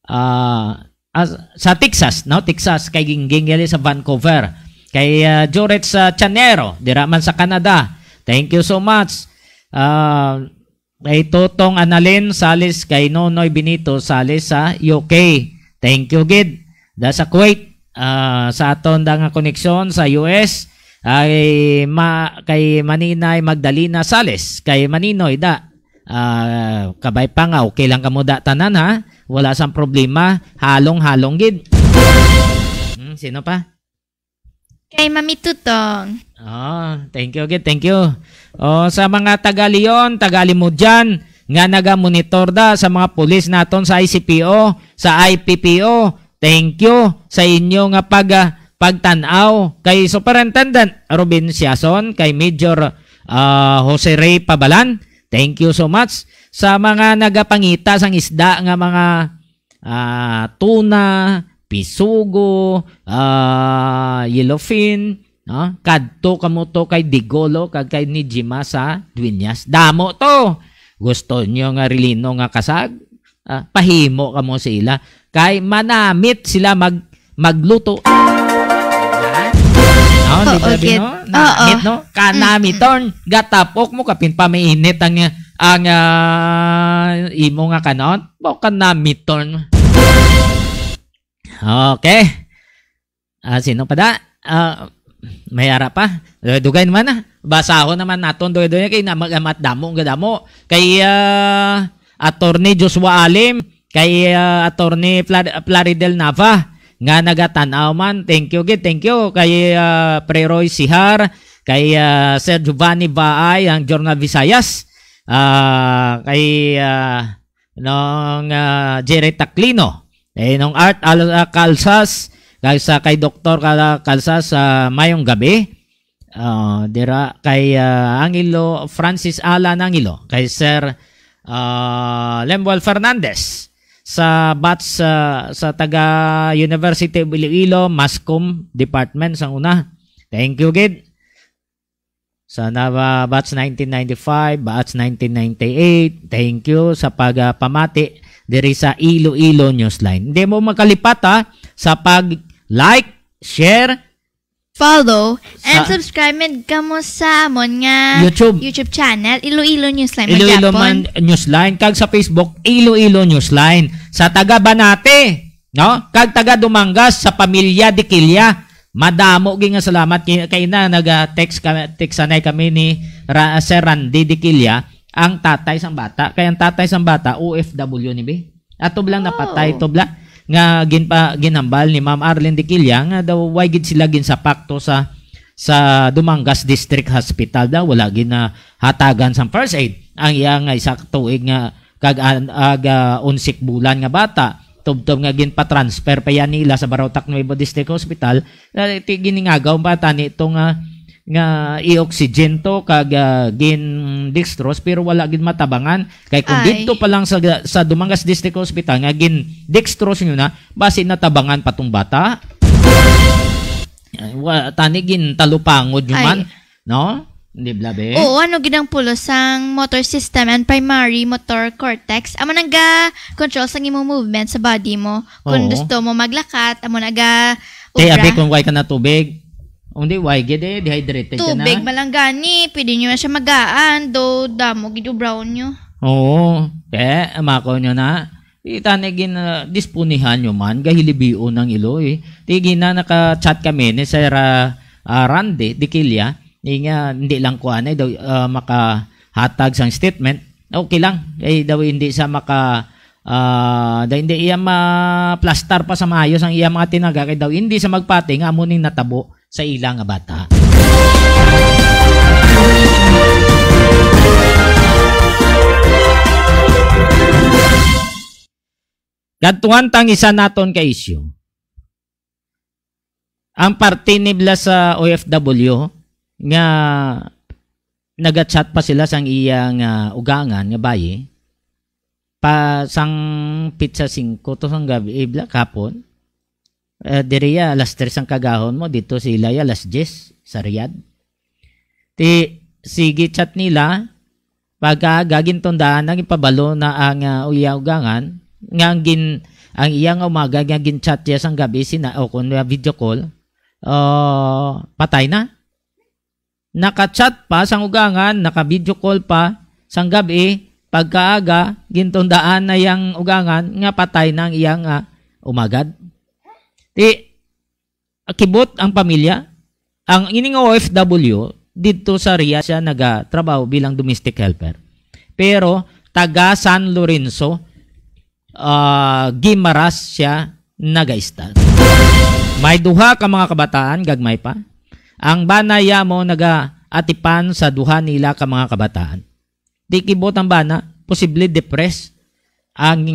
Sa Texas, no? Texas, kay Gingging sa Vancouver. Kay Joret sa Chanero, dira man sa Canada. Thank you so much. Kay Totong Analin Salis, kay Nonoy Benito Salis sa UK. Thank you gid. Da sa Kuwait, sa aton da nga koneksyon sa US, kay Maninay Magdalena Salis, kay Maninoy da. Kabay pa nga, okay lang kamo da tanan, ha? Wala sang problema, halong gid. Sino pa? kay Mami Tutong. Thank you gid, thank you. Sa mga taga-Leon, taga-Limudyan, nga naga-monitor da sa mga pulis naton sa ICPO, sa IPPO, thank you sa inyo nga pagtanaw. Kay Superintendent Robin Siason, kay Major Jose Ray Pabalan, thank you so much. Sa mga nagapangita sang isda nga mga tuna, pisugo, yellowfin, kadto kamo to kay Digolo kag kay Nijima sa Dueñas. Damo to. Gusto nyo nga rilino nga kasag? Pahimo kamo sila. Kay manamit sila magluto. Okay. Namit, no? Kanamiton. Gatapok mo kapin pa mainit ang imo nga kanon. Kanamiton. Okay. Sino pa da? May ara pa. Dugay naman na. Basahon naman naton doy kay namagat damo gadamo. Kay Attorney Joshua Alim, kay Attorney Plaridel Nava nga nagatanaw man. Thank you gid, thank you. Kay Preroy Sihar, kay Sir Giovanni Baay ang Journal Visayas. Kay Jerry Taclino. Nung Art Calzas, kay Dr. Calzas mayong gabi. Dira kay Angelo Francis Alan Angelo, kay Sir Lemuel Fernandez sa batch sa taga University of Iloilo Mascom Department sang una. Thank you gid. Sana batch 1995, batch 1998. Thank you sa pagpamati diri sa Iloilo Newsline. Hindi mo makalipat sa pag-like, share, follow, and subscribe ka mo sa amon nga YouTube channel, Iloilo Newsline. Iloilo Newsline. Kag sa Facebook, Iloilo Newsline. Sa taga Banate, no? Kag taga Dumangas, sa pamilya Dikilya. Madamo gi nga salamat kay na nag-text sanay kami ni Sir Randy Dikilya, ang tatay sang bata. Kay ang tatay sang bata OFW ni be. Ato lang napatay tobla nga ginhambal ni Ma'am Arlene Dikilya nga daw way gid sila sa pakto sa Dumangas District Hospital daw wala gid na hatagan sang first aid. Ang iya nga isa ka tuig nga kag 11 bulan nga bata. Tubtob nga ginpa-transfer pa yan nila sa Barautak Nuevo District Hospital. Giningagaw pa tani ito nga i-oxygen to kag gin dextrose pero wala gin matabangan. Kay kung dito pa lang sa Dumangas District Hospital nga gin dextrose nyo na, basi natabangan patong bata. Tani gin talupangod yun man. No? Hindi blabe. Oo, ano ginang pulos sang motor system and primary motor cortex. Amo naga-control sang imong movement sa body mo. Kung gusto mo maglakat, amo naga ubra. Abi kung way ka na tubig. Hindi, way gede, dehydrated ka na. Tubig malanggani, pwede nyo na siya magaan, do damo gido brown nyo. Oo, amako nyo na. Itanigin dispunihan nyo man, gahilibio ng ilo Tigi na naka-chat kami ni Sir Randy Dikilya. Hindi lang ko daw makahatag sang statement. Okay lang. Daw hindi sa hindi iya ma-plaster pa sa maayos ang iya mga tinaga. Kaya daw hindi sa magpati nga amuning natabo sa ilang nga bata. Gadtuan tang isa naton ka issue. Ang parte nibla sa OFW nga naga-chat pa sila sang iyang ugangan nga bayi pa sang pizza 5 to sang gabi kapon diriya alas 3 ang kagahon mo dito si Ilaya alas 10 sa Riyadh sige chat nila pagka gagin tondaan ang ipabalo na ang ugangan nga ang iyang umaga nga gin chat niya sang gabi sina o kun video call patay na. Naka-chat pa sang ugangan, naka-video call pa sang gabi, pagkaaga gintundaan na yang ugangan nga patay nang iyang umagad. Kibot ang pamilya. Ang ining OFW dito sa Riyadh siya nagatrabaho bilang domestic helper. Pero taga San Lorenzo Gimaras siya nagaistal. May duha ka mga kabataan gagmay pa. Ang banaya mo naga-atipan sa duha nila ka mga kabataan. Di kibot ang bana, posible depressed ang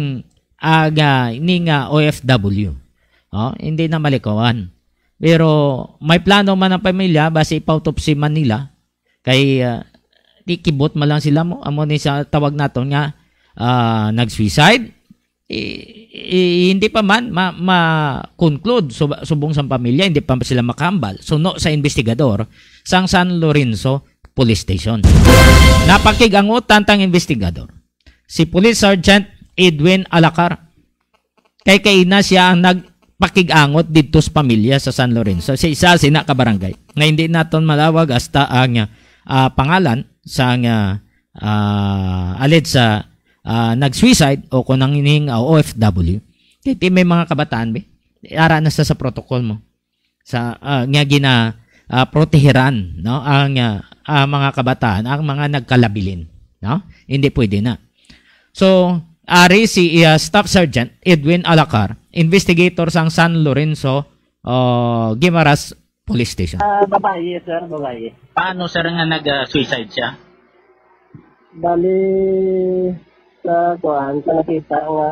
OFW. Hindi na malikawan. Pero may plano man ang pamilya, base ipautopsy man nila. Kay di kibot man lang sila mo. Amo ni sa tawag nato nga nag-suicide. Hindi pa man ma-conclude subong sa pamilya, hindi pa sila makambal. Suno sa investigador sang San Lorenzo Police Station. Napakigangutan tang investigador si Police Sergeant Edwin Alacar. Kay na siya ang nagpakigangot dito sa pamilya sa San Lorenzo. Si isa sina ka barangay na hindi naton malawag hasta ang pangalan sang alleged sa nag-suicide o kung nangining OFW. Kaya may mga kabataan be. Ara na sa protocol mo. Sa nga proteheran no ang mga kabataan, ang mga nagkalabilin, no? Hindi pwede na. So, ari si Staff Sergeant Edwin Alacar, investigator sang San Lorenzo Gimaras Police Station. Babae, sir, babae. Paano sir nga nag-suicide siya? Bali sa kuan sa nakita nga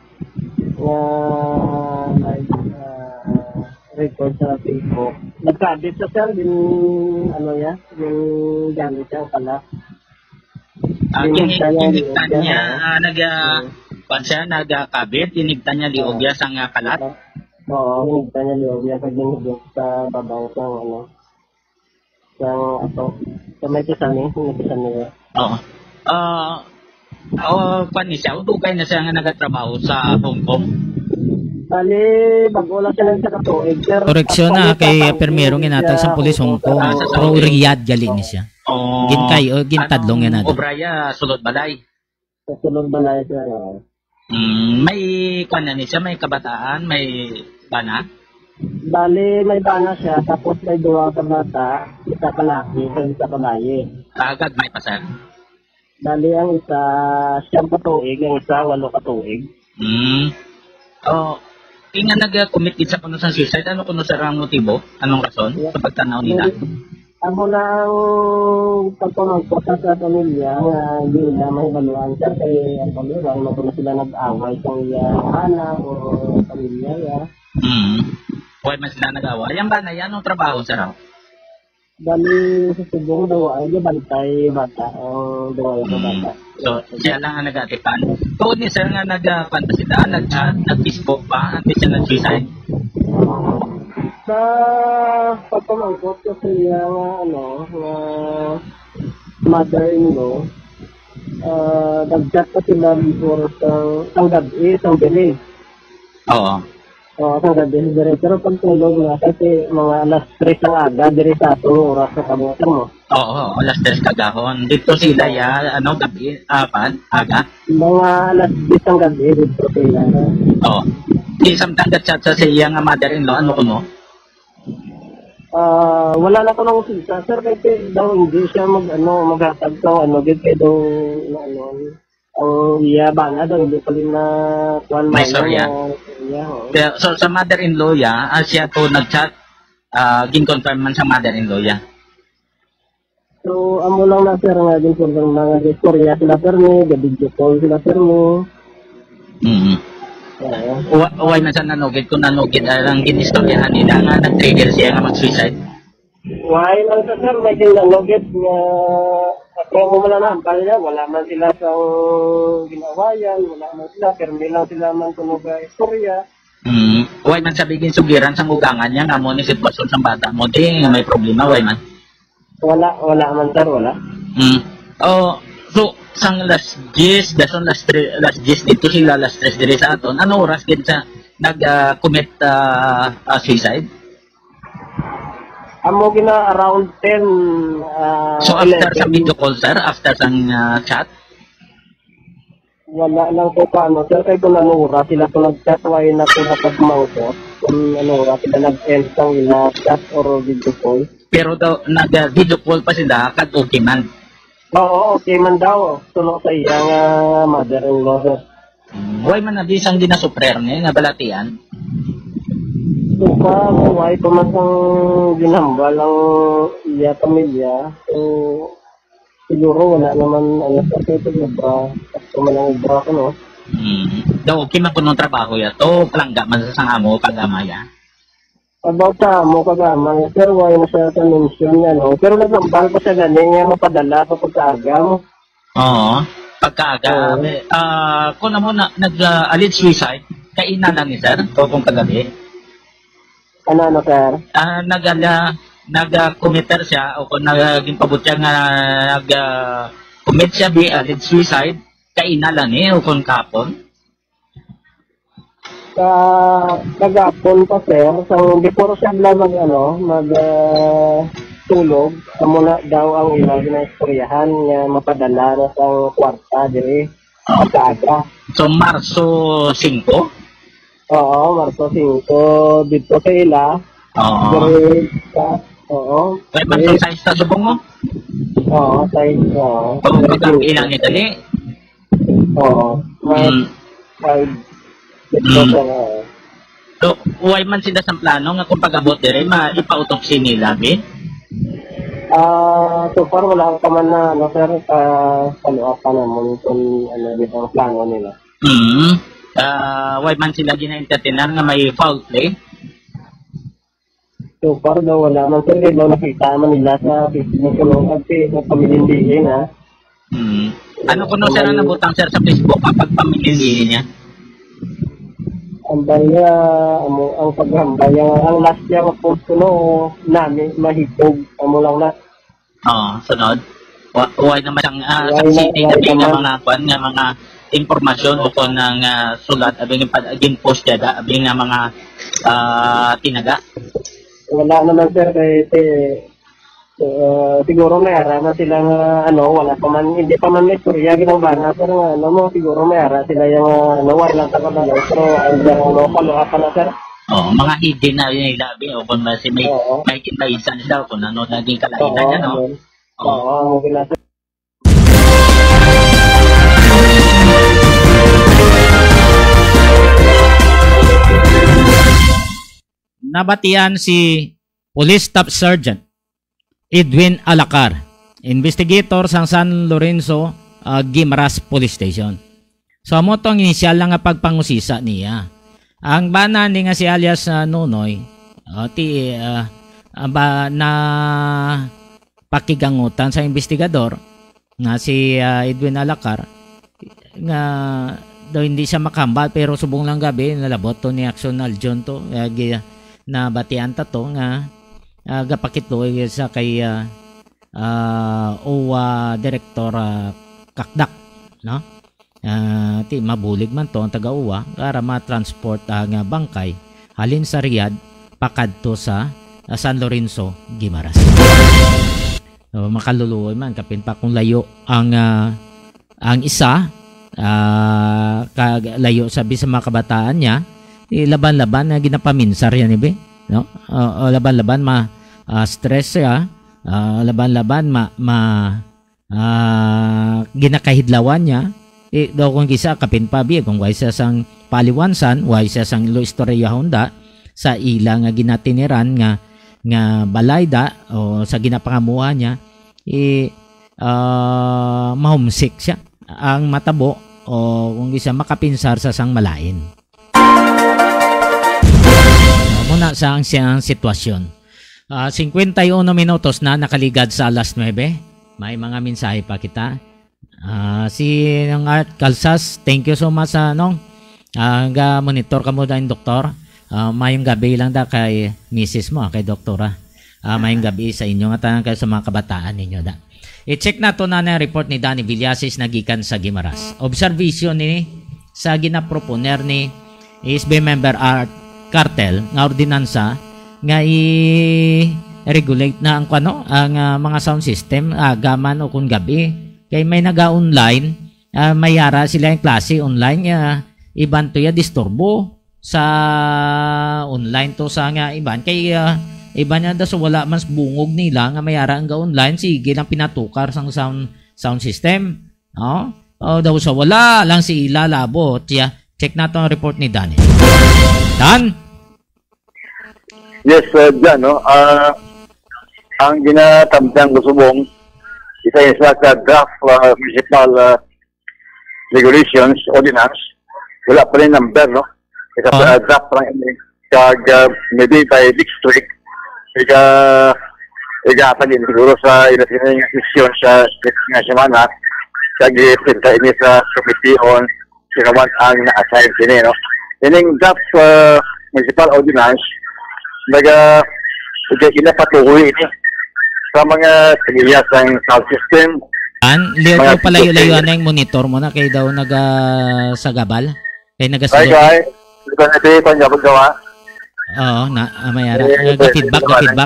record sa Facebook. Nagkabit sa sir din yung gamit siya pala. Kinita niya Kung siya nagkabit, tinigtan niya liogya sa nga kalat. Oo, hinigtan niya liogya pag hinigyan sa babaw ng ano. Sa may kisame niya. Oo. Kung siya, udugay na siya nga nagatrabaho sa Hong Kong. Bali, bago lang siya sa katuig. Koreksyon na kay permero ginatag sa pulis Hong Kong. Pro Riyadh gali ni siya. Ginkay o gintadlong yan natin. Obraya, sulod balay. Sa sulod balay siya. May kwan na siya, may kabataan, may bana. Bali, may bana siya, tapos may duwa ka bata, isa kalaki, isa babae. Kaagad may pasar. Bali, ang isa, 7 katuig, ang isa, 8 katuig. Nga nag-commit sa kuno sa suicide, ano kuno sa rang motibo? Anong rason sa pagtanaw nila? Ako na ang pagpamagpo sa pamilya nga hindi nila may baluan siya kay ang pamilya, wala na sila nag-away sa iya anak o pamilya ya. Huwag man sila nag-away. Yan ba na yan? Anong trabaho sa raw? Bali sa subong daw ay bantay bata ang daw ay bata. So, siya lang ang nag-atipan. Tuod ni sir nga nag-fantasita, nag-Facebook pa, antes siya nag-suicide. Sa pagpamangkot ko sa iya nga nga mother-in-law, nag-chat pa sila before sang gabi, sang gabi. Oo. Sang gabi, pero pag tulog nga kasi mga alas 3 ng aga, dire sa atong oras sa kabutan mo. Oo, alas 3 kagahon. Dito sila gabi, aga? Mga alas 10 ng gabi, dito sila. Oo. Isang nag-chat sa siya nga mother-in-law, ano kuno? Wala na ko nang sisa, sir, kasi daw hindi siya maghatag sa dito daw ang iya bana daw hindi pa rin na kuan may storya. So sa mother-in-law siya to nag-chat, gin-confirm man sa mother-in-law So amo lang na sir nga din kung mga istorya sila sir ni, video call sila sir ni. Uway na sa nanugid kung nanugid ang ginistoryahan nila nga nag-trigger siya nga mag-suicide. Uway lang sa sir, may ginanugid nga kung wala na ang palya, wala man sila sa ginawayan, wala man sila, pero lang sila man kunog istorya. Uway man sabigin sugiran sa ugangan niya nga mo ni sitwasyon sa bata mo, di may problema, uway man. Wala man sir, wala. So, sang last 10, dason last 10 dito sila, last 3 diri sa aton, ano oras din sa nag-commit suicide? Amo gina around 10. So, after 11. Sa video call, sir? After sa chat? Wala lang po paano. Sir, kay kung ano oras, sila kung nag-chat, why na kung napagmangkot. Kung ano oras, sila nag-end sang ila chat or video call. Pero daw, nag-video call pa sila, kag okay man. Oo, okay man daw. Tulong sa iya nga mother-in-law, sir. Why man na di sang ginasuprer niya, nga balatian? So, why pa man sang ginambal ang iya pamilya. So, siguro wala naman, kasi ito ibra. Kasi man ang ibra ko, no? Daw, okay man po nung trabaho ya. To, palangga man sa sangamo, kagamaya. About sa mo kagama, sir, why na siya sa mention niya, no? Pero nagambal ko siya ganin niya mapadala sa pagkaaga mo. Oo, pagkaaga. Kung na mo nag-alleged suicide, kainan lang ni sir, o kung kagabi. Ano, sir? Nag-committer siya, o kung naging pabot siya nga nag-commit siya be alleged suicide, kainan lang ni, o kung kapon. Kagapon pa sir, so before siya tulog, muna daw ang ilang ginastoryahan nga mapadala na sa kwarta diri pagkaaga. So Marso 5? Oo, Marso 5 dito sa ila. Oo. May pansang size na subong mo? Oo, size. Oo. Pag ilang itali? Oo. So, huwag man sila sa plano nga kung pag-abot dire, maipa-autopsy nila, be? So far, wala ka man na, sir, follow-up pa naman kung dito ang plano nila. Huwag man sila gina-entertainer nga may foul play? So far daw, wala man, sir, daw nakita man nila sa Facebook, kasi sa pamilindingin, ha? Ano kuno sir ang nabutang sir sa Facebook kapag pamilya niya? Ang baya, ang paghambay, ang last year po kuno namin mahitog, amo lang na. Oo, sunod. Huwag naman siyang succeeding na mga kwan nga mga impormasyon o kung ng sulat abing pag-aging post dada abing nga mga tinaga. Wala naman sir siguro may ara na sila wala pa man, hindi pa man may istorya ginambana pero siguro may ara sila yung wala lang takadalaw pero ang paluha pa na sir. Mga hidden na yun ilabi o kung may kinaisan siya o kung ano naging kalainan niya, no? Oo, muna sir. Nabatian si Police Staff Sergeant Edwin Alacar, investigator sa San Lorenzo Guimaras Police Station. So mo tong inisyal lang nga pagpangusisa niya. Ang bana ni nga si alias Nunoy na pakigangutan sa investigador nga si Edwin Alacar nga daw hindi siya makambal pero subong lang gabi nalabot to ni Action Aljon to na batian ta to nga gapakito sa kay OWA Director Kakdak, no? Ti mabulig man to ang taga OWA para ma-transport ang bangkay halin sa Riyadh pakadto sa San Lorenzo Guimaras. So, makaluluoy man kapin pa kung layo ang isa layo sabi sa mga kabataan niya laban-laban na ginapaminsar yan ibe, no? Laban-laban stress siya, laban-laban ginakahidlawan niya daw kung kisa kapin pa bi kung why siya sang paliwansan why siya sang ilo istorya honda sa ilang ginatiniran nga balayda o sa ginapangamuha niya mahomesick siya ang matabo o kung kisa makapinsar sa sang malain. Muna sa ang siyang sitwasyon. 51 minutos na nakaligad sa alas 9. May mga mensahe pa kita. Si Art Calzas, thank you so much monitor ka mo dahil doktor. Mayong gabi lang da kay misis mo, kay doktora. Mayong gabi sa inyo nga kayo sa mga kabataan ninyo da. I-check na to na report ni Danny Villasis na gikan sa Guimaras. Observation ni sa ginaproponer ni SB member Art Cartel nga ordinansa nga i-regulate na ang mga sound system gaman o kung gabi kay may naga-online mayara sila yung klase online iban to ya disturbo sa online to sa nga iban kay iban niya da so wala mas bungog nila nga mayara ang ga-online sige lang pinatukar sang sound system, no? Daw sa wala lang si ila labo check nato ang report ni Dan. Dan? Yes, dyan, no? Ang ginatamtang Kusubong, isa sa draft municipal regulations, ordinance, wala pa rin number, no? Isa draft lang ini, maybe by district, pa din siguro sa ilasin ng sesyon sa nga semana, pinta ini sa committee on sinawan ang na-assign sini, no? Ining draft municipal ordinance, pinapatuloy ini sa mga tagilias ng sound system. Liyo palayo-layo na yung monitor mo na kay daw nagasagabal? Kay nagasagot? Ay, ito na ito yung gawa. Oo, mayara. Feedback. Feedback.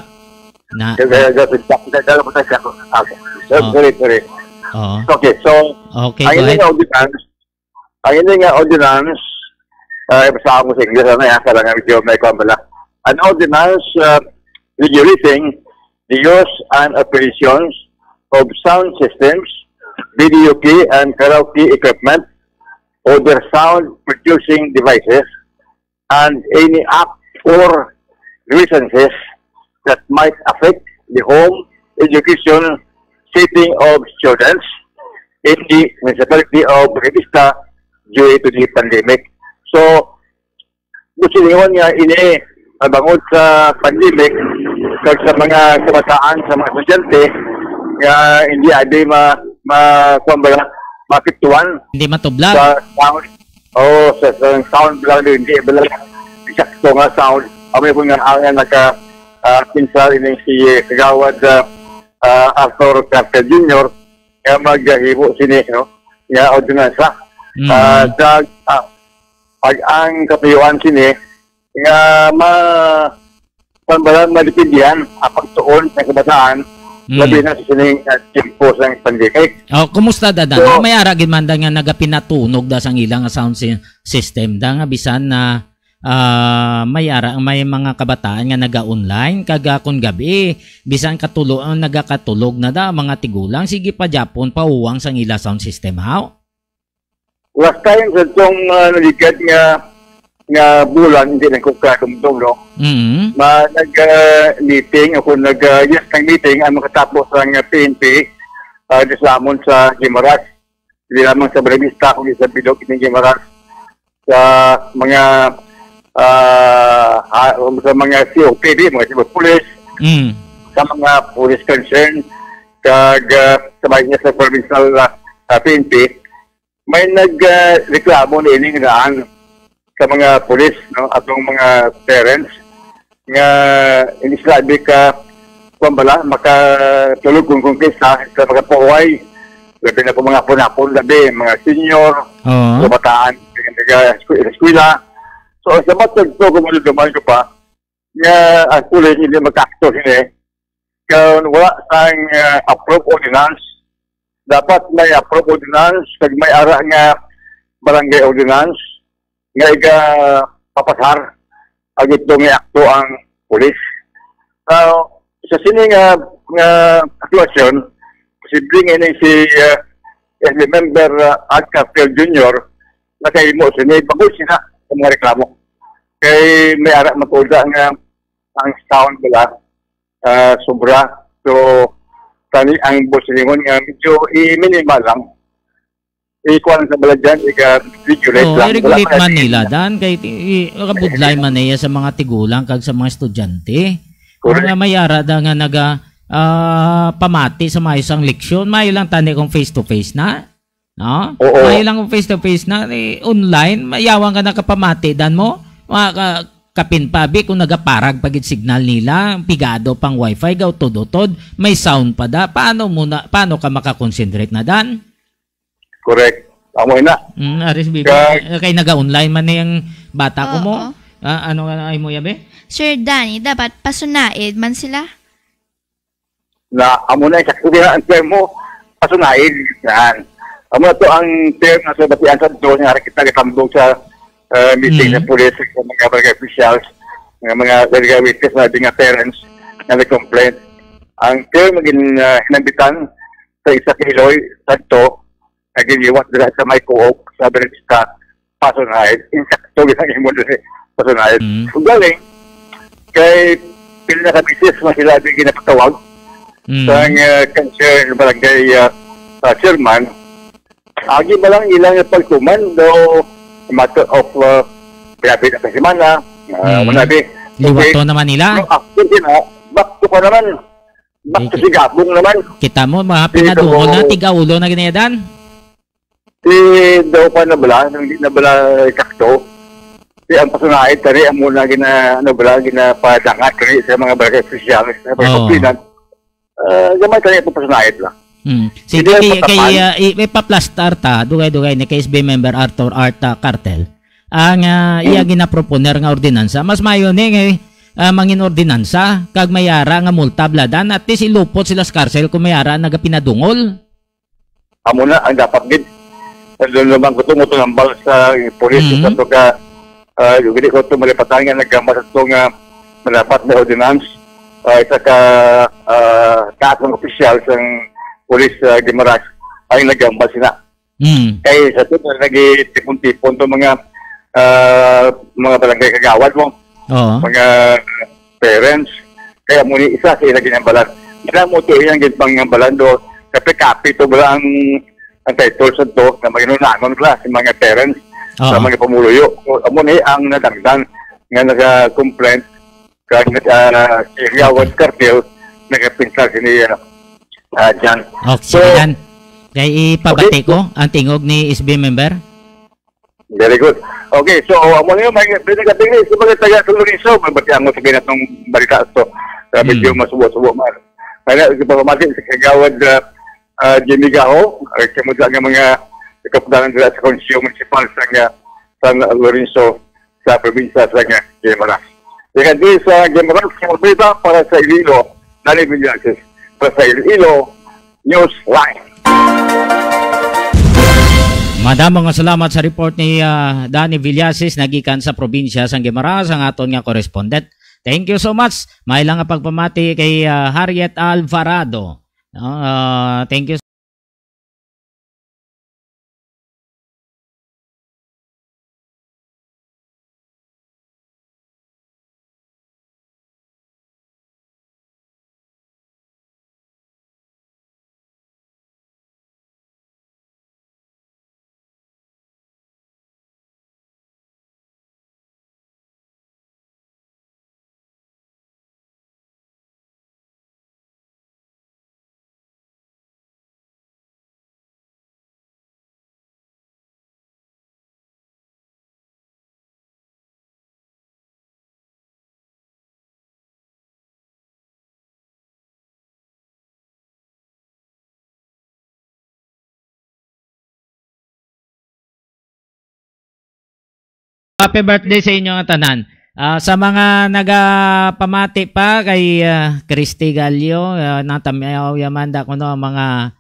Sorry. Okay, so, ang inyong ordinance, basta ako sa English na kaya lang medyo may kumbala. An ordinance regulating the use and operations of sound systems, video key and karaoke equipment, other sound producing devices, and any act or nuisances that might affect the home education setting of students in the municipality of Revista due to the pandemic. So, gusto niyo nga ini bangod sa pandemic kag sa mga kabataan sa mga estudyante nga hindi adi mapituan Hindi matublag. sa sound. Sa sound lang din, hindi bala eksakto nga sound. Kami po nga ang pinsal ini si Kagawad Arthur Carter Jr. Kaya maghibo sini, no? Nga ordinansa. Pag ang kapayuan sini, nga malipid yan, pagtuon sa kabataan, labi na sa sining timpo sa pandikay. Kumusta dadan? May aragin man da nga nagapinatunog da sang ilang nga sound system da nga bisan na may mga kabataan nga naga-online kaga kun gabi bisan nagakatulog na da mga tigulang sige pa Japon pauwang sang ila sound system how? Last time sa itong naligad nga bulan hindi na ko kadumdum no. Nag-meeting ako yes ng meeting ang makatapos ang PNP disamon sa Gimaras. Hindi lamang sa Brevista kundi sa Bilog ng Gimaras sa mga COPD, mga civil police, sa mga police concern, sabay niya sa provincial PNP, may nagreklamo na iningaan sa mga police, no, atong mga parents, nga hindi sila pambala, makatulog kung kisa sa mga pauway, labi na po mga punapon, labi, mga senior, kabataan, eskwela. So, sa matag ito, kumuluduman ko pa, nga ang pulis hindi magkakto sini, kung wala sang approve ordinance, dapat may approve ordinance, kag may ara nga barangay ordinance, nga papasar, ag ito may akto ang pulis. Sa sini nga situasyon, posibleng ini si member Ad Cartel Jr. na kayo mo sini, bago sila sa mga reklamo. Kay may arak matulda nga ang sound nila sobra. So, tani ang bosingon nga medyo i-minimal lang. Ikuan sa baladyan, i-regulate lang. I-regulate man nila, Dan. Kay kabudlay man niya sa mga tigulang kag sa mga estudyante. Kung may ara da nga pamati sa mga isang leksyon, may lang tani kung face-to-face na. No? May lang kung face-to-face na. Online, mayawang ka nakapamati, Dan mo. Kapin pabi kung nagaparag pagit signal nila, pigado pang wifi, gaw todotod, may sound pa da. Paano ka makakonsentrate na Dan? Correct. Amoy na. Aris bibi. Kay naga-online man yung bata ko mo. Ano ay mo yabe? Sir Danny, dapat pasunaid man sila? Na amo na sakto din ang term mo, pasunaid yan. Amo to ang term na sa batian sa doon nga kita katambog sa meeting sa police sa mga barangay officials, mga barangay witness na mga parents na nag-complaint. Ang term maging hinambitan sa isa kiloy sa to, naginiwat dila sa may co-op sa Brevista, pasunaid. Insakto ginang imo dili pasunaid. Kung galing, kay pila na kabisis na sila din ginapatawag sa concern barangay chairman, agi ba lang ilang pagtuman do matter of grabe na kasimana, manabi. Liwato naman nila. Back to pa naman. Back to sigabong naman. Kita mo, mga pinadungol na, tiga-ulo na ginayadan. Daw pa na bala, hindi na bala kakto. Ang pasunahid, tari, ang muna ginapadangat tari sa mga barangay official, sa mga komplinan. Gamay tari ang pasunahid lang. Sige, kay ipaplastar ta, dugay-dugay ni KSB member Arthur Arta Cartel, ang iya ginaproponer nga ordinansa, mas mayo ni mangin ordinansa, kag mayara nga multa bladan, at least ilupot sila sa karsel kung mayara nagapinadungol. Amo na, ang dapat gid. Doon naman ko tumuto ng bal sa polis, sa ito ka, hindi ko ito malipatan nga nagkamas ito nga malapat na ordinance, isa ka kaasang opisyal sa pulis Gimaras ay nagambal sila. Kaya sa ito, nag-tipon-tipon ito mga barangay kagawad mo, mga parents, kaya muli isa sa ilang ginambalan. Kaya mo ito yung ginambalan do, kapi-kapi ito ba ang title sa ito na maginunanon nila sa mga parents, sa mga pamuluyo. So, muli ang nadangdan nga nag-complaint kaya si Riawad Cartel nagpinsal sini Jan. Okay, so, yan. Kay ipabati ko ang tingog ni SB member. Very good. Okay, so amo niyo may binagating ni sebagai taga Luriso, magbati ang sa ginatong balita to. Medyo masubo-subo man. Kaya ipapamati sa kagawad Jimmy Gaho, kemudian nga mga kapudanan dila sa Konsehal Municipal sa San Lorenzo sa probinsya sa Guimaras. Dengan di sa Guimaras, berita para sa Iloilo, Danny Villasis. Para sa Iloilo Newsline. Madamong nga salamat sa report ni Danny Villasis nagikan sa probinsya sang Guimaras ang aton nga correspondent. Thank you so much. May lang nga pagpamati kay Harriet Alvarado. Thank you. Happy birthday sa inyo nga tanan. Sa mga nagapamati pa kay Christy Gallo, natamayaw yamanda ko no mga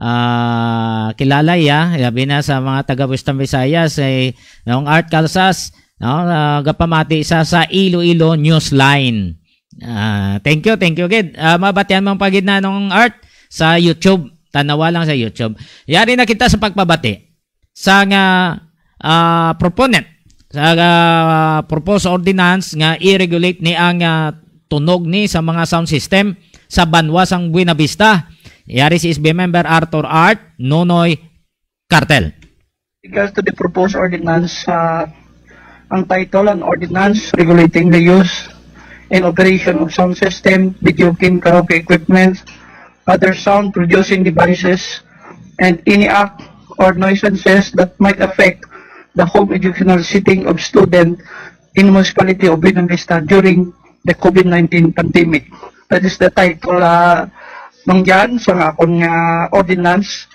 kilala labi na sa mga taga Western Visayas yung Art Calzas, gapamati sa Iloilo Newsline. Thank you gid. Mabatian mong pagid na nung Art sa YouTube. Tanawa lang sa YouTube. Yari na kita sa pagpabati sa nga proponent sa proposed ordinance nga i-regulate ni ang tunog ni sa mga sound system sa Banwa sang Buena Vista. Yari si SB member Arthur Art Nonoy Cartel. Regards to the proposed ordinance, ang title, an ordinance regulating the use and operation of sound system, video game, karaoke equipment, other sound producing devices, and any act or nuisances that might affect the home educational setting of student in the municipality of Buena Vista during the COVID-19 pandemic. That is the title nung dyan sa akong ordinance.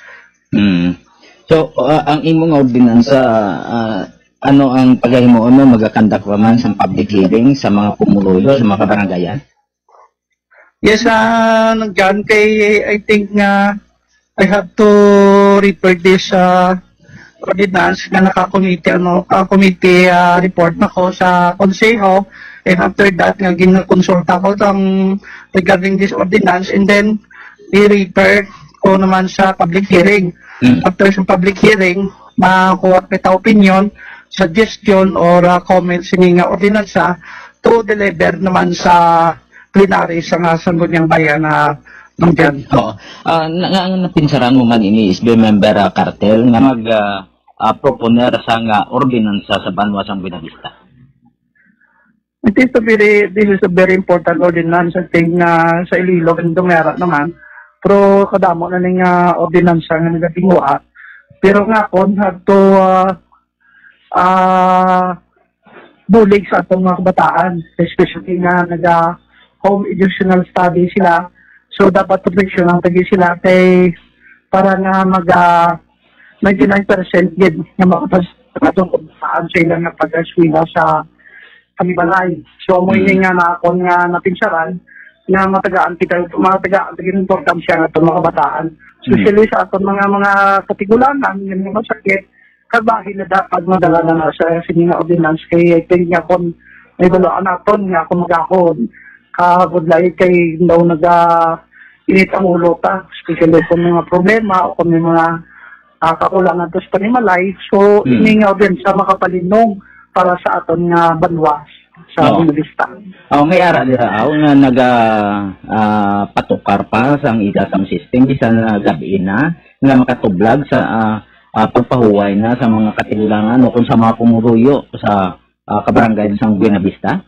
So, ang imong ordinance, ano ang pagahimo mo magakandak pa man sa public hearing sa mga pumuluyo, sa mga kabarangayan? Yes, nung dyan kay I think I have to refer this ordinance na committee report na ko sa Konseho, and after that nga ginakonsulta ko regarding this ordinance, and then i-refer ko naman sa public hearing. After sa public hearing, makuha kita opinion, suggestion or comments ng ordinance to deliver naman sa plenary sa Sangguniang Bayan na nandyan. Napinsaran mo man ini SB member Cartel nga proponer sa ordinansa sa Banwa sang Buena Vista. This is a very important ordinance. I think sa Iloilo ganito meron naman, pero kadamo na ning ordinansa nga nagatinguha. Pero nga kon have to bulig sa atong mga kabataan, especially nga home educational study sila. So, dapat protection ang tagi sila kay para nga 99% din na makapasatong saan sila nga pag-aswila sa panibalay. So, mo ini nga na akong nga napinsaran na matagaan importansya ng itong mga kabataan. Especially sa atong mga katigulangan, yung mga sakit, kabahin na dapat madala na sa sininga ordinance kay I think nga kung may balaan natin nga kung magahon kabudlay kay daw init ang ulo ta, especially kung mga problema o kung may mga kakulangan to sa panimalay. So, iningaw din sa makapalinong para sa aton nga banwas sa Buena Vista. May ara dira nga patukar pa sa idatang system bisan gabi na nga makatublag sa pagpahuway na sa mga katigulangan o kung sa mga pumuruyo sa kabarangay sa Buena Vista.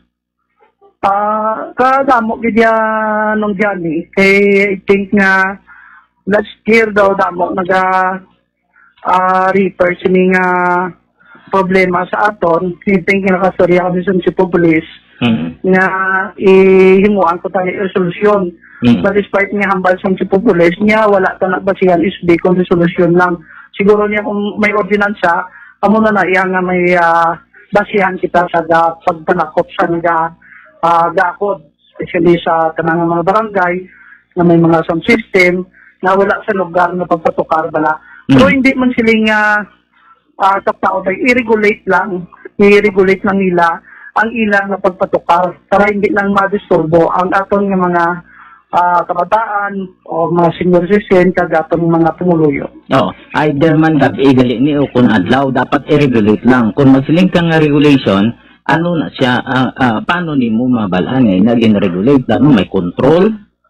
Kadamo gidya nung dyan kay I think nga last year daw damo refer sining problema sa aton, hinting kinakastorya kami sa Chief of Police, nga ihimuan ko tali resolusyon. But despite nga hambal sa Chief of Police, niya wala ta nagbasihan SB kung resolusyon lang. Siguro niya kung may ordinansa, kamo na iya nga may basihan kita sa pagpanakop sa gakod, especially sa tanang mga barangay na may mga sound system na wala sa lugar na pagpatukar bala. Pero hindi man siling tao ay i-regulate lang nila ang ilang na pagpatukar para hindi lang madisturbo ang aton nga mga kabataan o mga senior citizen kag aton mga pumuluyo. Either man igali ni o kung adlaw dapat i-regulate lang. Kung magsiling kang regulation, ano na siya, paano ni mo mabalaan naging regulate, may control?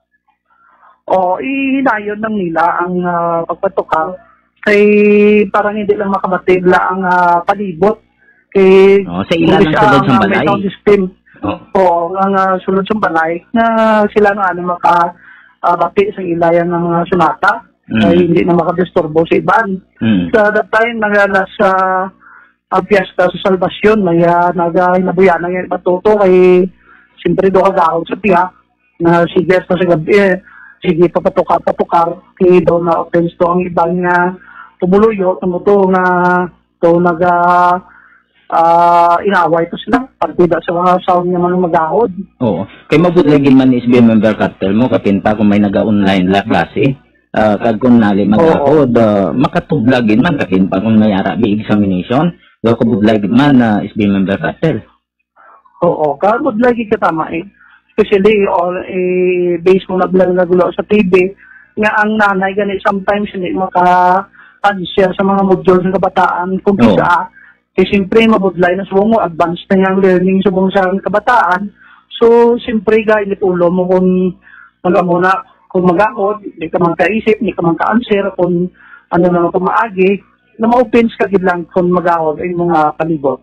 Ihinayon lang nila ang pagpatukar kay parang hindi lang makabatigla ang palibot kay sa ilan ang sulod sa balay. Ang sulod sa balay na sila na makabati sa ilayan ng mga sunata ay hindi na makadisturbo sa iban. Sa that time nasa fiesta sa Salvacion may nabuyan ng matuto kay siyempre do kagahon sa tiyak na sige sa gabi sige patukar kay do na offense to ang ibang tumuluyo tumuto na to inaway to sila partida sa mga sound nga man magahod. Kay mabutlagin man SB member cartel mo kapinta kung may naga-online la klase kag kung nali magahod makatublagin man kapinta kung mayara bi examination do kabutlagin man SB member cartel. Kabutlagin ka tama especially based mo naglagulo sa TV nga ang nanay gani sometimes hindi maka-answer sa mga module ng kabataan kung bisa kasi siyempre mabudlay na subong mo advanced na yung learning subong sa kabataan so siyempre ilit ulo mo kung magamuna kung magahod hindi ka man kaisip, hindi ka man ka-answer kung ano naman kung maagi na ma-opens ka lang kung magahod ay mga palibot.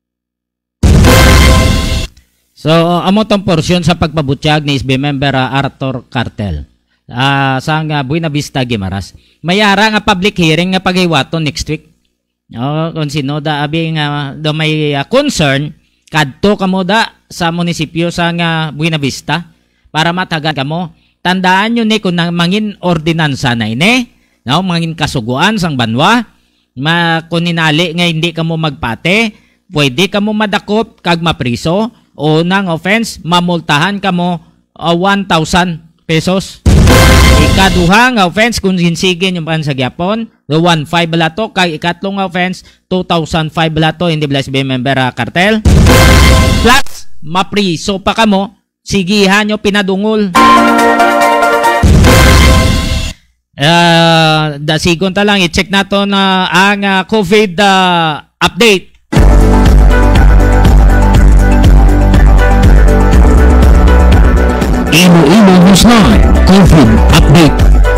So, amo tong porsyon sa pagpabutyag ni SB member Arthur Cartel. Sa Buena Vista, Guimaras. Mayara nga public hearing nga paghiwaton next week. Kung sino da abi nga do may concern kadto kamo da sa munisipyo sa Buena Vista para matagan kamo. Tandaan nyo ni kung mangin ordinansa na ini, mangin kasuguan sang banwa, kung ninali nga hindi kamo magpate, pwede kamo madakop kag mapriso. Unang offense, mamultahan ka mo 1,000 pesos. Ikaduha nga offense, kung hinsigin yung pansagyapon, 1,500 balato. Kay ikatlong offense, 2,500 balato. Hindi bless be member cartel. Plus, mapriso pa ka mo, sigihan nyo pinadungol. Dasigon ta lang, i-check nato na ang COVID update. Iloilo Newsline COVID Update.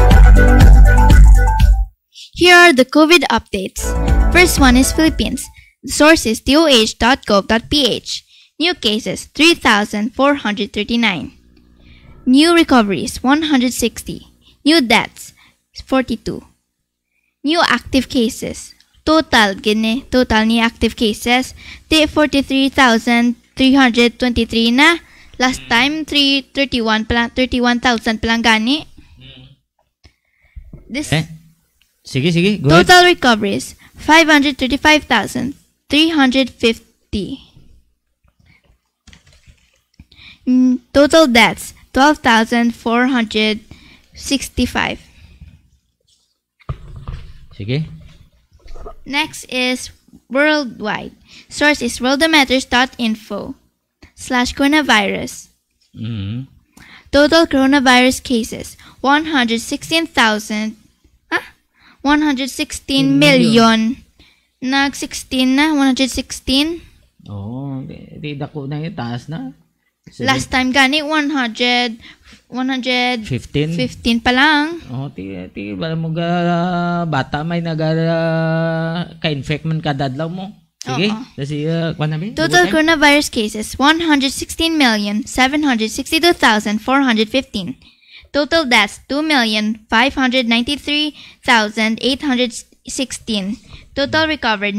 Here are the COVID updates. First one is Philippines. The source is doh.gov.ph. New cases 3,439. New recoveries 160. New deaths 42. New active cases. Total ni active cases 43,323 na. Last time 31,000 palang gani. This Sige, go total ahead. recoveries 535,350. Total deaths 12,465. Sige. Next is worldwide. Source is worldometers.info/coronavirus. Total coronavirus cases 116 million. Nag-16 na, 116. Di dako na yung taas na. Last time gani 115 pa lang. Ti bala mo bata may ka-infect man kadadlaw mo. Sige, kasi total coronavirus cases 116,762,415. Total deaths 2,593,816. Total recovered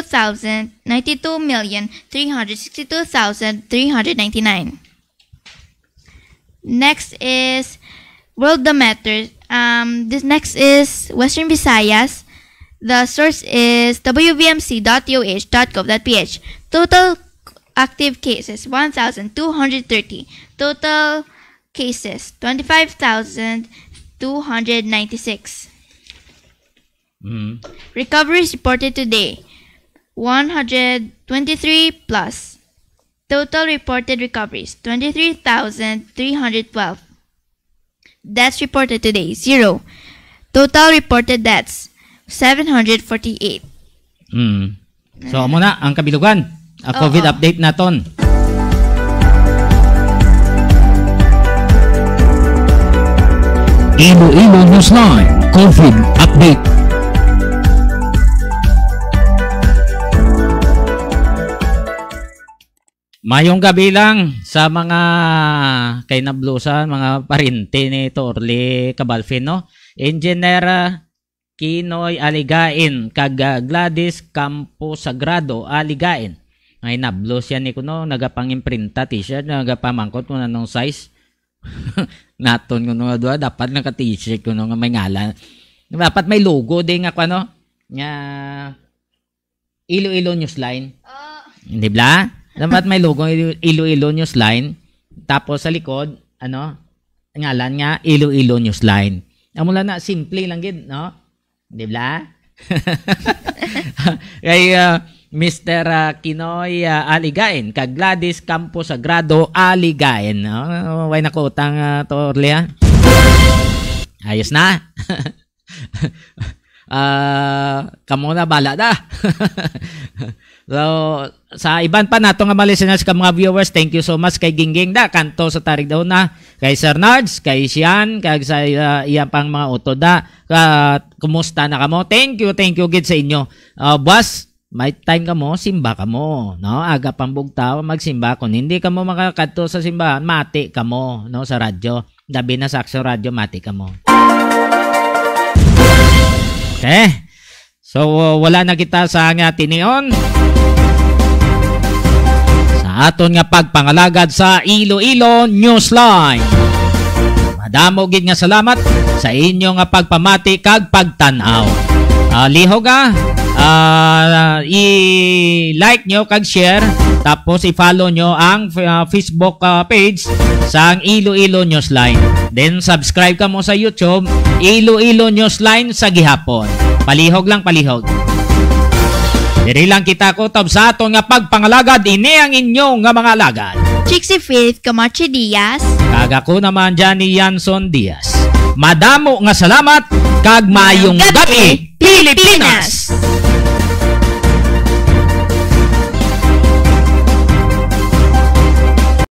92,362,399. Next is Worldometer. This next is Western Visayas. The source is wbmc.uh.gov.ph. Total active cases 1,230. Total cases 25,296. Recoveries reported today 123 plus. Total reported recoveries 23,312. Deaths reported today 0. Total reported deaths 748. So muna ang kabilugan. COVID update naton. Iloilo Newsline COVID update. Mayong gabi lang sa mga kay nablusan, mga parinti ni Torli Cabalfin, no? Engineer Kinoy Aligain, kag Gladys Campo Sagrado Aligain. Ay nablus yan ni kuno, nagapang-imprinta t-shirt, nagapamangkot kung anong size. Naton kuno nga dapat naka t-shirt kuno nga may ngalan. Dapat may logo din nga ano, nga Iloilo Newsline. Hindi ba? Dapat may logo Iloilo Newsline. Tapos sa likod, ano, ngalan nga Iloilo Newsline. Amula na simple lang gid, no? Di ba? Kay Mr. Kinoy Aligain, kag Gladys Campo Sagrado Aligain. No? Way nako utang to Orlia. Ayos na. Kamo na bala da. So, sa iban pa nato nga mga listeners ka mga viewers, thank you so much kay Gingging da kanto sa tarig daw na, kay Sir Nards, kay Sian, kag sa iyang pang mga uto da. Kumusta na kamo? Thank you gid sa inyo. Boss, may time kamo, simba kamo, no? Aga pambugtaw magsimba, kun hindi kamo makakadto sa simbahan, mati kamo, no, sa radyo. Dabi na sa Aksyon Radio, mati kamo. Okay. So wala na kita sa nga tinion. Sa aton nga pagpangalagad sa Iloilo Newsline. Madamo gid nga salamat sa inyo nga pagpamati kag pagtan-aw. Lihog i-like nyo kag share, tapos i-follow nyo ang Facebook page sa Iloilo Newsline. Then subscribe ka mo sa YouTube, Iloilo Newsline sa gihapon. Palihog lang, palihog. Diri lang kita ko tab sa aton nga pagpangalagad, ini ang inyong nga mga alagad. Trixie Faith Camacho Diaz. Kag ako naman Johnny Yanson Diaz. Madamo nga salamat kag mayong gabi, Pilipinas!